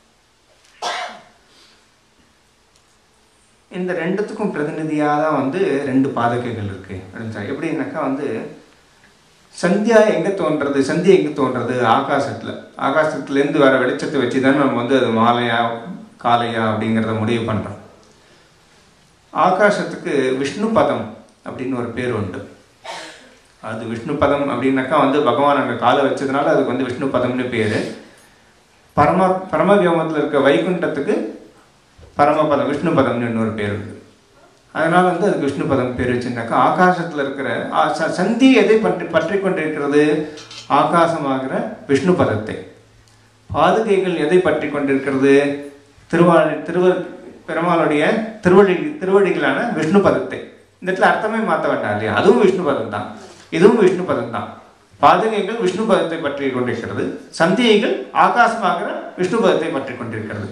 இந்த ரெண்டுத்துக்கும் பிரதிநிதியாக தான் வந்து 2 பாதகைகள் இருக்குது அப்படின்னு. எப்படின்னாக்கா வந்து சந்தியா எங்கே தோன்றது, சந்தியா எங்கே தோன்றது, ஆகாசத்துலேருந்து வர வெளிச்சத்தை வச்சு தான் நம்ம வந்து அது மாலையா காலையா அப்படிங்கிறத முடிவு பண்ணுறோம். ஆகாசத்துக்கு விஷ்ணு பதம் அப்படின்னு ஒரு பேர் உண்டு. அது விஷ்ணு பதம் அப்படின்னாக்கா வந்து பகவான் அங்கே காலை வச்சதுனால அதுக்கு வந்து விஷ்ணு பதம்னு பேர். பரமவியோமத்தில் இருக்க வைகுண்டத்துக்கு பரமபதம் விஷ்ணு பதம்னு இன்னொரு பேர் உண்டு. அதனால் வந்து அதுக்கு விஷ்ணு பதம் பேர் வச்சுருந்தாக்கா, ஆகாசத்தில் இருக்கிற சந்தி எதை பற்றி கொண்டிருக்கிறது, ஆகாசமாகிற விஷ்ணு பதத்தை. பாதுகைகள் எதை பற்றி கொண்டிருக்கிறது, பெருமாளுடைய திருவடிகளான விஷ்ணு பதத்தை. இந்த இடத்துல அர்த்தமே மாற்ற வேண்டாம் இல்லையா, அதுவும் விஷ்ணு பதம் தான், இதுவும் விஷ்ணு பதம் தான். பாதுகைகள் விஷ்ணு பதத்தை பற்றி கொண்டிருக்கிறது, சந்தியைகள் ஆகாசமாகிற விஷ்ணு பதத்தை பற்றி கொண்டிருக்கிறது.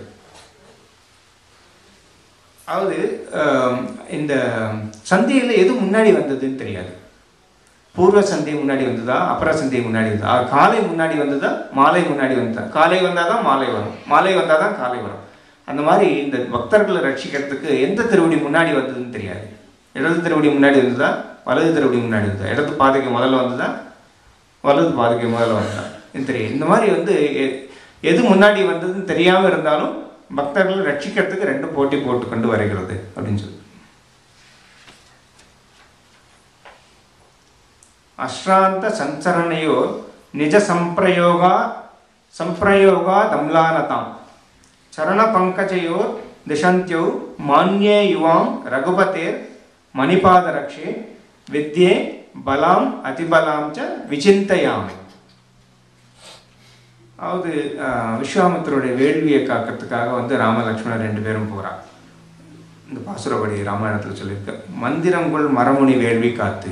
அதாவது இந்த சந்தியில் எது முன்னாடி வந்ததுன்னு தெரியாது. பூர்வ சந்தியை முன்னாடி வந்ததா, அப்புற சந்தியை முன்னாடி வந்ததா, காலை முன்னாடி வந்ததா, மாலை முன்னாடி வந்ததா, காலை வந்தால் தான் மாலை வரும், மாலை வந்தால் தான் காலை வரும். அந்த மாதிரி இந்த பக்தர்களை ரட்சிக்கிறதுக்கு எந்த திருவடி முன்னாடி வந்ததுன்னு தெரியாது. இடது திருவடி முன்னாடி வந்ததா, வலது திருவடி முன்னாடி வந்ததா, இடது பாதைக்கு முதல்ல வந்ததா, வலது பாதைக்கு முதல்ல வந்ததா இது தெரியும். இந்த மாதிரி எது முன்னாடி வந்ததுன்னு தெரியாமல் இருந்தாலும் பக்தர்களை ரட்சிக்கிறதுக்கு ரெண்டு போட்டி போட்டு கொண்டு வருகிறது அப்படின்னு சொல்லி. அஸ்ராந்த சஞ்சரணையோ நிஜ சம்பிரயோகா தம்லானதாம் சரண பங்கஜயோ திசந்தியோ மான்யே யுவாம் ரகுபதேர் மணிபாத ரக்ஷே வித்யே பலாம் அதிபலாம் ச விசிந்தயாமி. அதாவது விஸ்வாமித்திரோடைய வேள்வியை காக்கிறதுக்காக ராமலக்ஷ்மணர் ரெண்டு பேரும் போகிறார். இந்த பாசுரபடி ராமாயணத்தில் சொல்லியிருக்க மந்திரங்குள் மரமுனி வேள்வி காத்து.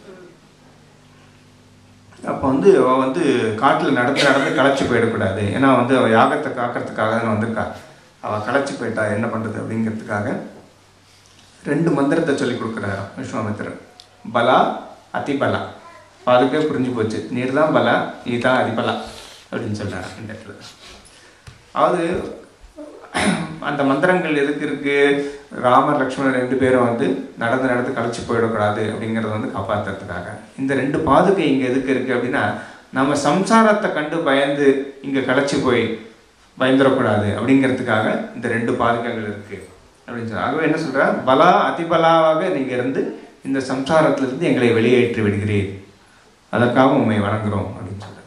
அப்போ அவள் காட்டில் நடந்து களைச்சி போயிடக்கூடாது, ஏன்னா அவள் யாகத்தை காக்கிறதுக்காக தான் வந்திருக்கா. அவள் களைச்சி போயிட்டா என்ன பண்ணுறது அப்படிங்கிறதுக்காக ரெண்டு மந்திரத்தை சொல்லி கொடுக்குறாரு விஸ்வாமித்திரர். பலா அதிபலா. அதுக்கே புரிஞ்சு போச்சு, நீர் தான் பலா, நீ தான் அதிபலா அப்படின்னு சொல்கிறார் இந்த இடத்துல. அதாவது அந்த மந்திரங்கள் எதுக்கு இருக்குது, ராமர் லக்ஷ்மணர் ரெண்டு பேரும் நடந்து களைச்சி போயிடக்கூடாது அப்படிங்கிறத காப்பாற்றுறதுக்காக. இந்த ரெண்டு பாதுகை இங்கே எதுக்கு இருக்குது அப்படின்னா, நம்ம சம்சாரத்தை கண்டு பயந்து இங்கே களைச்சி போய் பயந்துடக்கூடாது அப்படிங்கிறதுக்காக இந்த ரெண்டு பாதுகைகள் இருக்குது அப்படின்னு சொல்ல. ஆகவே என்ன சொல்கிறா, பலா அதிபலாவாக நீங்கள் இருந்து இந்த சம்சாரத்திலிருந்து எங்களை வெளியேற்றி விடுகிறீர், அதற்காக உண்மை வணங்குகிறோம் அப்படின்னு சொல்ல.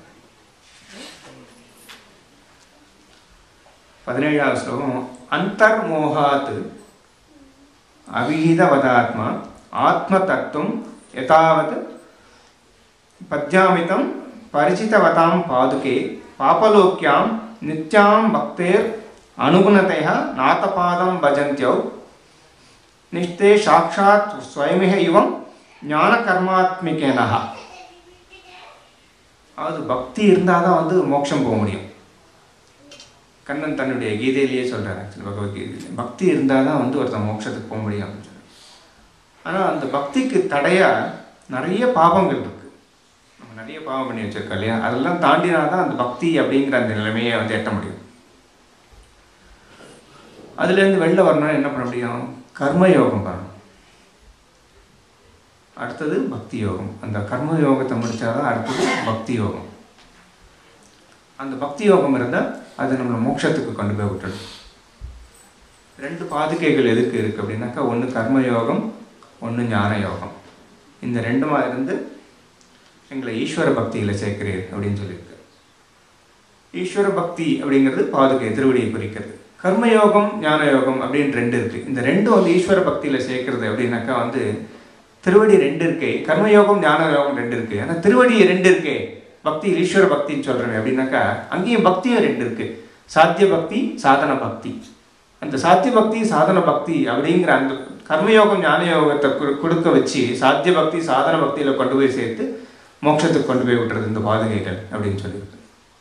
17வது ஸ்லோகம். அந்தர்மோகாத் அவிஹிதவதாத்மா ஆத்ம தத்துவம் யதாவத் பத்யாமிதம் பரிச்சிதவதாம் பாதுகே பாபலோக்யாம் நித்யாம் பக்தேர் அனுகுணதைய நாதபாதம் பஜந்தியோ நிஷ்டே சாட்சாத் ஸ்வயமிக இவம் ஞான கர்மாத்மிகேனஹ. அது பக்தி இருந்தால் தான் மோட்சம் போக முடியும். கண்ணன் தன்னுடைய கீதையிலேயே சொல்கிறார், ஆக்சுவலி பகவத்கீதையிலே பக்தி இருந்தால் தான் ஒருத்தன் மோட்சத்துக்கு போக முடியும் அப்படின்னு சொல்கிறார். ஆனால் அந்த பக்திக்கு தடையாக நிறைய பாவங்கள் இருக்குது. நம்ம நிறைய பாவம் பண்ணி வச்சிருக்கோம் இல்லையா, அதெல்லாம் தாண்டினா தான் அந்த பக்தி அப்படிங்கிற அந்த நிலைமையை எட்ட முடியும். அதுலேருந்து வெளில வரணும்னா என்ன பண்ண முடியும், கர்மயோகம் பண்ணணும். அடுத்தது பக்தி யோகம். அந்த கர்ம யோகத்தை முடித்தாதான் அடுத்தது பக்தி யோகம். அந்த பக்தி யோகம் இருந்தால் அது நம்மளை மோட்சத்துக்கு கொண்டு போய் விட்டுடும். ரெண்டு பாதுகைகள் எதுக்கு இருக்குது அப்படின்னாக்கா, ஒன்று கர்மயோகம், ஒன்று ஞான யோகம். இந்த ரெண்டுமா இருந்து எங்களை ஈஸ்வர பக்தியில் சேர்க்கிறீர் அப்படின்னு சொல்லியிருக்கு. ஈஸ்வர பக்தி அப்படிங்கிறது பாதுகை திருவடியை குறிக்கிறது. கர்மயோகம் ஞான யோகம் அப்படின்னு ரெண்டு இருக்குது. இந்த ரெண்டும் ஈஸ்வர பக்தியில் சேர்க்கறது அப்படின்னாக்கா திருவடி ரெண்டு இருக்கே, கர்மயோகம் ஞான யோகம் ரெண்டு இருக்குது. ஆனால் திருவடி ரெண்டு இருக்கே, பக்தி ஈஸ்வர பக்தின்னு சொல்கிறேன் அப்படின்னாக்கா அங்கேயும் பக்தியும் ரெண்டு இருக்குது, சாத்திய பக்தி சாதன பக்தி. அந்த சாத்திய பக்தி சாதன பக்தி அப்படிங்கிற அந்த கர்மயோகம் ஞான யோகத்தை கொடுக்க வச்சு சாத்திய பக்தி சாதன பக்தியில் கொண்டு போய் சேர்த்து மோட்சத்துக்கு கொண்டு போய் விட்டுறது இந்த பாதுகைகள் அப்படின்னு சொல்லியிருக்கு.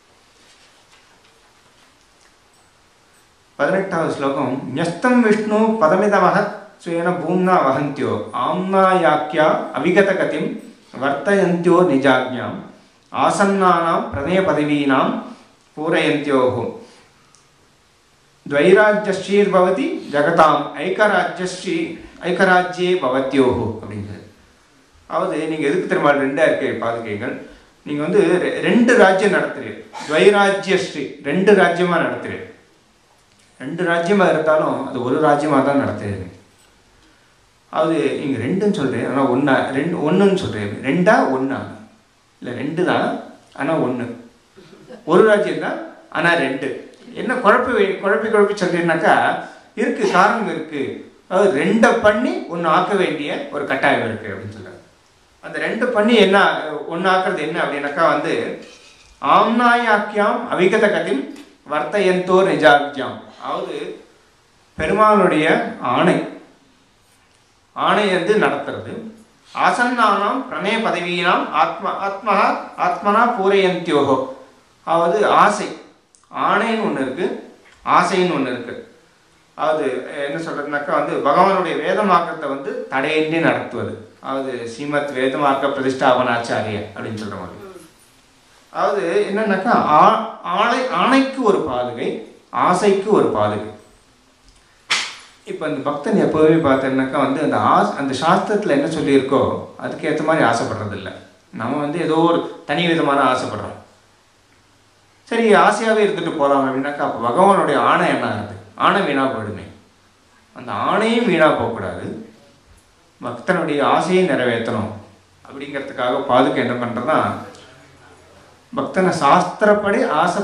18வது ஸ்லோகம். ஞஸ்தம் விஷ்ணு பதமிதமஹ ஸ்வேன பூம்னா வஹந்தியோ ஆம்னாயாக்கியா அவிகத கதிம் வர்த்தயந்தியோ நிஜாக்ஞாம் ஆசன்னானாம் பிரணய பதவீனாம் பூரயந்தியோஹோ துவைராஜ்யஸ்ரீர் பவதி ஜகதாம் ஐக்கராஜ்யே பவத்யோஹோ அப்படின்னு. அதாவது நீங்கள் எதுக்கு திரும்ப ரெண்டாக இருக்க பாதுகைகள், நீங்கள் ரெண்டு ராஜ்யம் நடத்துறீர், துவைராஜ்யஸ்ரீ ரெண்டு ராஜ்யமாக நடத்துறீர். ரெண்டு ராஜ்யமாக இருந்தாலும் அது ஒரு ராஜ்யமாக தான் நடத்துறீங்க. அது நீங்கள் ரெண்டுன்னு சொல்கிறேன், ஆனால் ஒன்றுன்னு சொல்கிறேன். ரெண்டா ஒன்றா இல்லை, ரெண்டு தான் ஆனால் ஒன்று, ஒரு ராஜ்யம் தான் ஆனால் ரெண்டு. என்ன குழப்பி சொல்றீங்கன்னாக்கா இருக்குது, காரணம் இருக்குது. அதாவது ரெண்டை பண்ணி ஒன்று ஆக்க வேண்டிய ஒரு கட்டாயம் இருக்குது அப்படின்னு சொல்கிறார். அந்த ரெண்டு பண்ணி என்ன ஒன்று ஆக்குறது என்ன அப்படின்னாக்கா ஆம்னாயாக்கியாம் அவிகத கதிம் வர்த்தயந்தோ நிஜாக்யாம். அதாவது பெருமாளுடைய ஆணை நடத்துறது, ஆசன்னானாம் பிரணய பதவீனாம் ஆத்மனா பூரயந்தியோகோ. அதாவது ஆசை, ஆணைன்னு ஒன்று இருக்குது, ஆசைன்னு ஒன்று இருக்குது. அதாவது என்ன சொல்கிறதுனாக்கா பகவானுடைய வேதமார்க்கத்தை தடையின்றி நடத்துவது. அதாவது ஸ்ரீமத் வேதமார்க்க பிரதிஷ்டாபனாச்சாரிய அப்படின்னு சொல்கிற மாதிரி. அதாவது என்னன்னாக்கா ஆணைக்கு ஒரு பாதுகை, ஆசைக்கு ஒரு பாதுகை. இப்போ இந்த பக்தன் எப்போதுமே பார்த்தேன்னாக்கா அந்த சாஸ்திரத்தில் என்ன சொல்லியிருக்கோ அதுக்கு ஏற்ற மாதிரி ஆசைப்படுறது இல்லை. நம்ம ஏதோ ஒரு தனி விதமான ஆசைப்படுறோம். சரி, ஆசையாகவே இருந்துட்டு போகலாம் அப்படின்னாக்கா அப்போ பகவானுடைய ஆணை என்ன ஆகுது? ஆணை வீணாக போயிடுமே. அந்த ஆணையும் வீணாக போகக்கூடாது, பக்தனுடைய ஆசையை நிறைவேற்றணும் அப்படிங்கிறதுக்காக பாதுகை என்ன பண்ணுறதுனா பக்தனை சாஸ்திரப்படி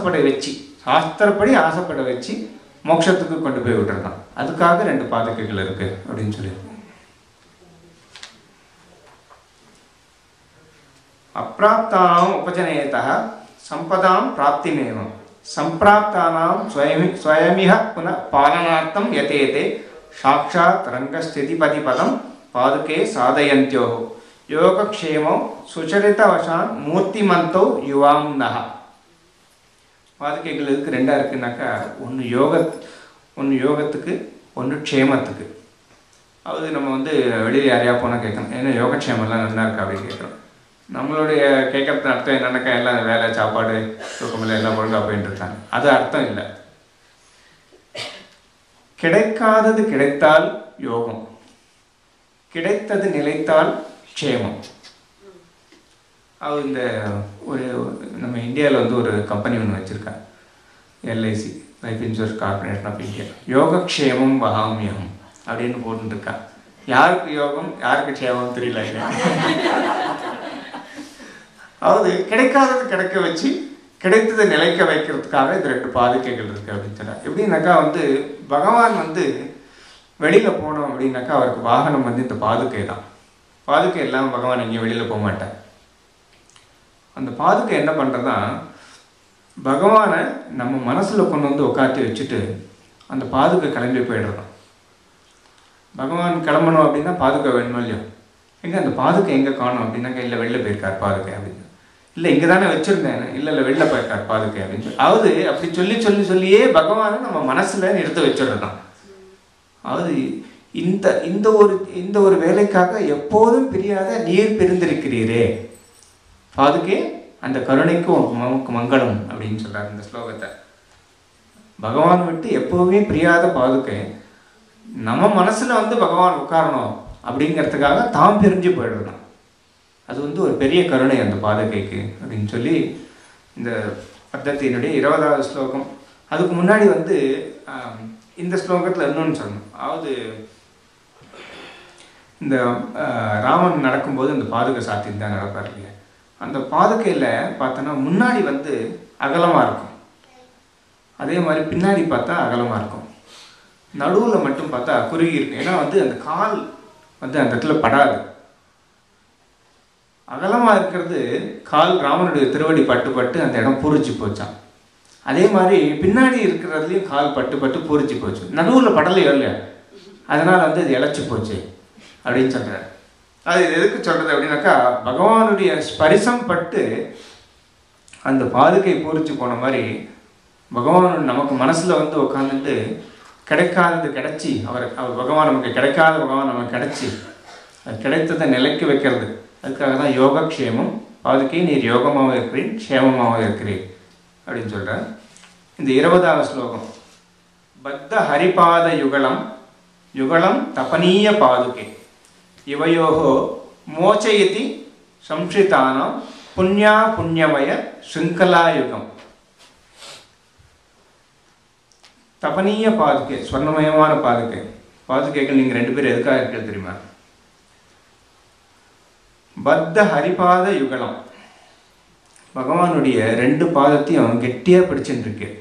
ஆசைப்பட வச்சு மோட்சத்துக்கு கொண்டு போய் விட்டுறதான். அதுக்காக 2 பாதுகைகள் இருக்கு அப்படின்னு சொல்லியிருக்கோம். அப்பிராப்தானாம் உபஜனேதா சம்பதாம் பிராப்திமேவம் சம்பிராப்தானாம் ஸ்வயமிஹ புன பாலனார்த்தம் யதேதே சாக்ஷாத் ரங்கஸ்திதிபதி பதம் பாதுகே சாதயந்தியோஹோ யோகக்ஷேமம் சுச்சரிதவசான் மூர்த்திமந்தோ யுவாம்னஹ. பாதுகைகள் இதுக்கு 2 இருக்குனாக்கா, ஒன்று யோகத்துக்கு, ஒன்று க்ஷேமத்துக்கு. அதாவது நம்ம வெளியில் யாரையா போனால் கேட்கணும், ஏன்னா யோகக்ஷேமெல்லாம் நல்லா இருக்கா அப்படின்னு கேட்குறோம். நம்மளுடைய கேட்கறது அர்த்தம் என்னன்னாக்கா எல்லாம் வேலை, சாப்பாடு, தூக்கமில்லை, எல்லாம் ஒழுங்கா போயிட்டு இருக்காங்க. அது அர்த்தம் இல்லை. கிடைக்காதது கிடைத்தால் யோகம், கிடைத்தது நிலைத்தால் க்ஷேமம். அது நம்ம இந்தியாவில் ஒரு கம்பெனி ஒன்று வச்சுருக்காங்க, LIC, life insurance corporation of India. யோகக்ஷேமம் வகாமியம் அப்படின்னு போட்டுருக்கா. யாருக்கு யோகம் யாருக்கு க்ஷேமம் தெரியல. அதாவது கிடைக்காதது கிடைக்க வச்சு கிடைத்ததை நிலைக்க வைக்கிறதுக்காக இது 2 பாதுகைகள் இருக்குது அப்படின்னு சொன்னார். எப்படின்னாக்கா பகவான் வெளியில் போனோம் அப்படின்னாக்கா அவருக்கு வாகனம் இந்த பாதுகை தான். பாதுகை இல்லாமல் பகவான் எங்கேயும் வெளியில் போக மாட்டார். அந்த பாதுகை என்ன பண்ணுறதுனா பகவானை நம்ம மனசில் கொண்டு உட்காத்தி வச்சுட்டு அந்த பாதுகை கிளம்பி போயிடுறதான். பகவான் கிளம்பணும் அப்படின்னா பாதுகை வேணுமோ இல்லையோ, எங்கே அந்த பாதுகை எங்கே காணும் அப்படின்னாக்கா இல்லை வெளில போயிருக்கார் பாதுகை அப்படின்னு, இல்லை இங்கே தானே வச்சுருந்தேன், இல்லை வெளில போயிருக்கார் பாதுகை அப்படின்னு அதாவது அப்படி சொல்லியே பகவானை நம்ம மனசில் நிறுத்த வச்சுடுறதான். அதாவது இந்த ஒரு வேலைக்காக எப்போதும் பிரியாத நீர் பிரிந்திருக்கிறீரே பாதுகே அந்த கருணைக்கும் நமக்கு மங்களம் அப்படின்னு சொல்றாரு இந்த ஸ்லோகத்தை. பகவான் விட்டு எப்போவுமே பிரியாத பாதுகை நம்ம மனசுல பகவான் உட்காரணும் அப்படிங்கிறதுக்காக தாம் பிரிஞ்சு போயிடுறோம். அது ஒரு பெரிய கருணை அந்த பாதுகைக்கு அப்படின்னு சொல்லி இந்த பத்தத்தினுடைய 20வது ஸ்லோகம். அதுக்கு முன்னாடி இந்த ஸ்லோகத்தில் இன்னொன்று சொல்லணும். அதாவது இந்த ராமன் நடக்கும்போது அந்த பாதுகை சாத்தின்னு தான் நடப்பார் இல்லையா. அந்த பாதுகையில் பார்த்தோன்னா முன்னாடி அகலமாக இருக்கும், அதே மாதிரி பின்னாடி பார்த்தா அகலமாக இருக்கும், நடுவில் மட்டும் பார்த்தா குறுகி இருக்கும். ஏன்னா அந்த கால் அந்த இடத்துல படாது. அகலமாக இருக்கிறது கால் ராமனுடைய திருவடி பட்டு அந்த இடம் பூரிச்சு போச்சான். அதே மாதிரி பின்னாடி இருக்கிறதுலையும் கால் பட்டு பூரிச்சு போச்சு, நடுவில் படலையோ இல்லையா, அதனால் அது இழைச்சி போச்சு அப்படின்னு சொல்கிறார். அது எதுக்கு சொல்கிறது அப்படின்னாக்கா பகவானுடைய ஸ்பரிசம் பட்டு அந்த பாதுகை பூரிச்சு போன மாதிரி பகவான் நமக்கு மனசில் உட்காந்துட்டு கிடைக்காதது கிடைச்சி அவர் பகவான் நமக்கு கிடைக்காத பகவான் நமக்கு கிடைச்சி அது கிடைத்ததை நிலைக்கு வைக்கிறது. அதுக்காக தான் யோகக்ஷேமம், பாதுகை நீர் யோகமாக இருக்கிறேன் க்ஷேமமாக இருக்கிறேன் அப்படின்னு சொல்கிறார். இந்த 20வது ஸ்லோகம் பத்த ஹரிபாத யுகலம் தபனீய பாதுகே இவயோகோ மோச்சயதி சம்ஸ்ரிதானாம் புண்ணியமய ஸ்ருங்கலாயுகம். தபனீய பாதுகை, ஸ்வர்ணமயமான பாதுகைகள் நீங்கள் 2 பேர் எதுக்காக இருக்கிறது தெரியுமா? பத்த ஹரிபாத யுகலம், பகவானுடைய 2 பாதத்தையும் கெட்டியாக பிடிச்சுருக்கு.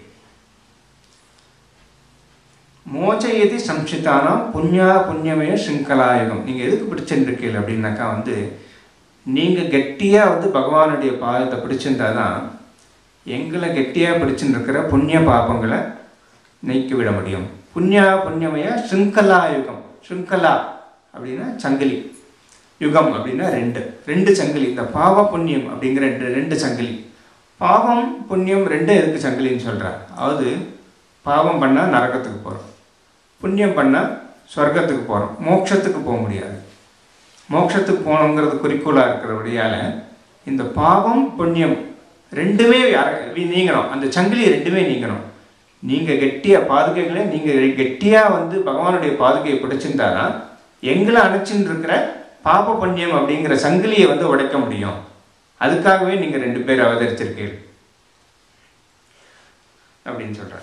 மோச்சயதி சம்ஸ்ரிதானா புண்ணியமய ஸ்ருங்கலாயுகம். நீங்கள் எதுக்கு பிடிச்சுருக்கீங்க அப்படின்னாக்கா நீங்கள் கெட்டியாக பகவானுடைய பாதத்தை பிடிச்சிருந்தா தான் எங்களை கெட்டியாக பிடிச்சுருக்கிற புண்ணிய பாபங்களை நீக்கி விட முடியும். புண்ணியமய ஸ்ருங்கலாயுகம். ஸ்ருங்கலா அப்படின்னா சங்கிலி. யுகம் அப்படின்னா ரெண்டு சங்கிலி. இந்த பாவ புண்ணியம் அப்படிங்கிற ரெண்டு சங்கிலி. பாவம் புண்ணியம் ரெண்டும் எதுக்கு சங்கிலின்னு சொல்கிறார்? அதாவது பாவம் பண்ணால் நரகத்துக்கு போகிறோம், புண்ணியம் பண்ணால் சொர்க்கத்துக்கு போகிறோம், மோட்சத்துக்கு போக முடியாது. மோட்சத்துக்கு போகணுங்கிறது குறிக்கோளாக இருக்கிறபடியால் இந்த பாவம் புண்ணியம் ரெண்டுமே நீங்கணும். அந்த சங்கிலி ரெண்டுமே நீங்கணும். நீங்கள் கெட்டியாக பாதுகைகளை நீங்கள் கெட்டியாக வந்து பகவானுடைய பாதுகையை பிடிச்சிருந்தாதான் எங்களை அணைச்சின்னு இருக்கிற பாப புண்ணியம் அப்படிங்கிற சங்கிலியை வந்து உடைக்க முடியும். அதுக்காகவே நீங்கள் 2 பேர் அவதரிச்சிருக்கீர்கள் அப்படின்னு சொல்கிறார்.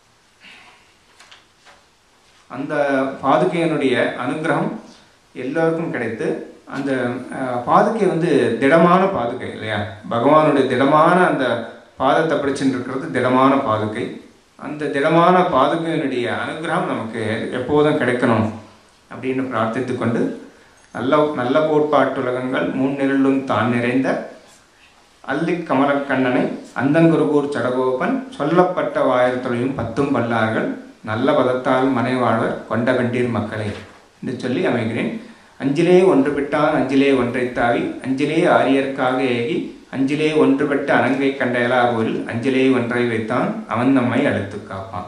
அந்த பாதுகையினுடைய அனுகிரகம் எல்லோருக்கும் கிடைத்து, அந்த பாதுகை வந்து திடமான பாதுகை இல்லையா? பகவானுடைய திடமான அந்த பாதத்தை பிடிச்சுட்டு இருக்கிறது திடமான பாதுகை. அந்த திடமான பாதுகையினுடைய அனுகிரகம் நமக்கு எப்போதும் கிடைக்கணும் அப்படின்னு பிரார்த்தித்து கொண்டு, நல்ல கோட்பாட்டுலகங்கள் 3 நிரலும் தான் நிறைந்த அல்லிக் கமலக்கண்ணனை அந்தங்குருகூர் சடகோபன் சொல்லப்பட்ட வாயிரத்துறையும் 10 பல்லார்கள் நல்ல பதத்தால் மனைவாழ்வர் கொண்ட வெண்டீர் மக்களே என்று சொல்லி அமைகிறேன். அஞ்சிலே ஒன்று பெற்றான் அஞ்சிலே ஒன்றைத்தாவி அஞ்சிலே ஆரியர்க்காக ஏகி அஞ்சிலே ஒன்று பெற்ற அனங்கை கண்டையலாகூரில் அஞ்சிலே ஒன்றை வைத்தான் அவன் நம்மை அழுத்து காப்பான்.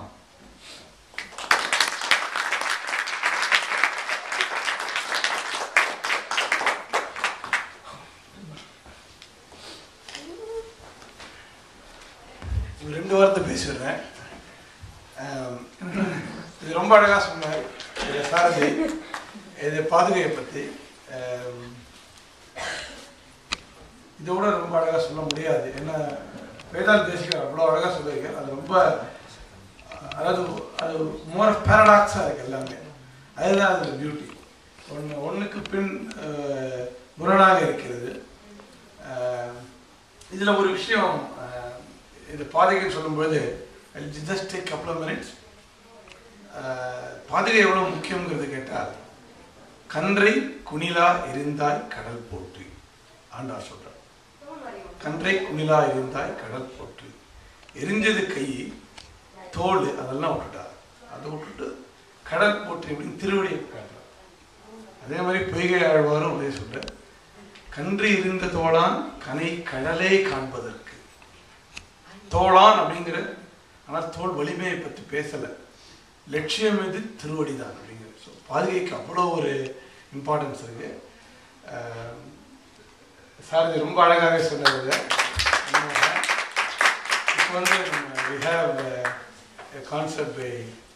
ரெண்டு வார்த்தை பேசிடுறேன். இது ரொம்ப அழகாக சொன்னார் சாரதி. இது பாதுகையை பற்றி இதோட ரொம்ப அழகாக சொல்ல முடியாது. ஏன்னா வேதாந்த் தேசிகர் அவ்வளோ அழகாக சொல்லியிருக்கார். அது ரொம்ப அதாவது அது மோர் பேரடாக்ஸாக இருக்குது எல்லாமே. அதுதான் அதில் பியூட்டி. ஒன்றுக்கு பின் முரணாக இருக்கிறது. இதில் ஒரு விஷயம், இது பாதுகைன்னு சொல்லும்போது just take couple of minutes. பாதுகை எவ்வளோ முக்கியங்கிறது கேட்டால், கன்றை குணிலா இருந்தாய் கடல் போற்றி ஆண்டார் சொல்கிறார். கன்றை குணிலா இருந்தாய் கடல் போற்றி. எரிஞ்சது கை தோல் அதெல்லாம் விட்டுட்டார். அதை விட்டுட்டு கடல் போற்றி அப்படின்னு திருவடியை காட்டுறார். அதே மாதிரி பொய்கை ஆழ்வாரும் அதே சொல்கிறார். கன்று இருந்த தோளான் கனை கடலே காண்பதற்கு. தோளான் அப்படிங்கிற, ஆனால் தோல் வலிமையை பற்றி பேசலை. லட்சியம் எது? திருவடி தான் அப்படிங்கிறது. ஸோ பாதுகைக்கு அவ்வளோ ஒரு இம்பார்ட்டன்ஸ் இருக்கு. சாரதி ரொம்ப அழகாகவே சொன்னது. இப்போ வந்து we have a concept by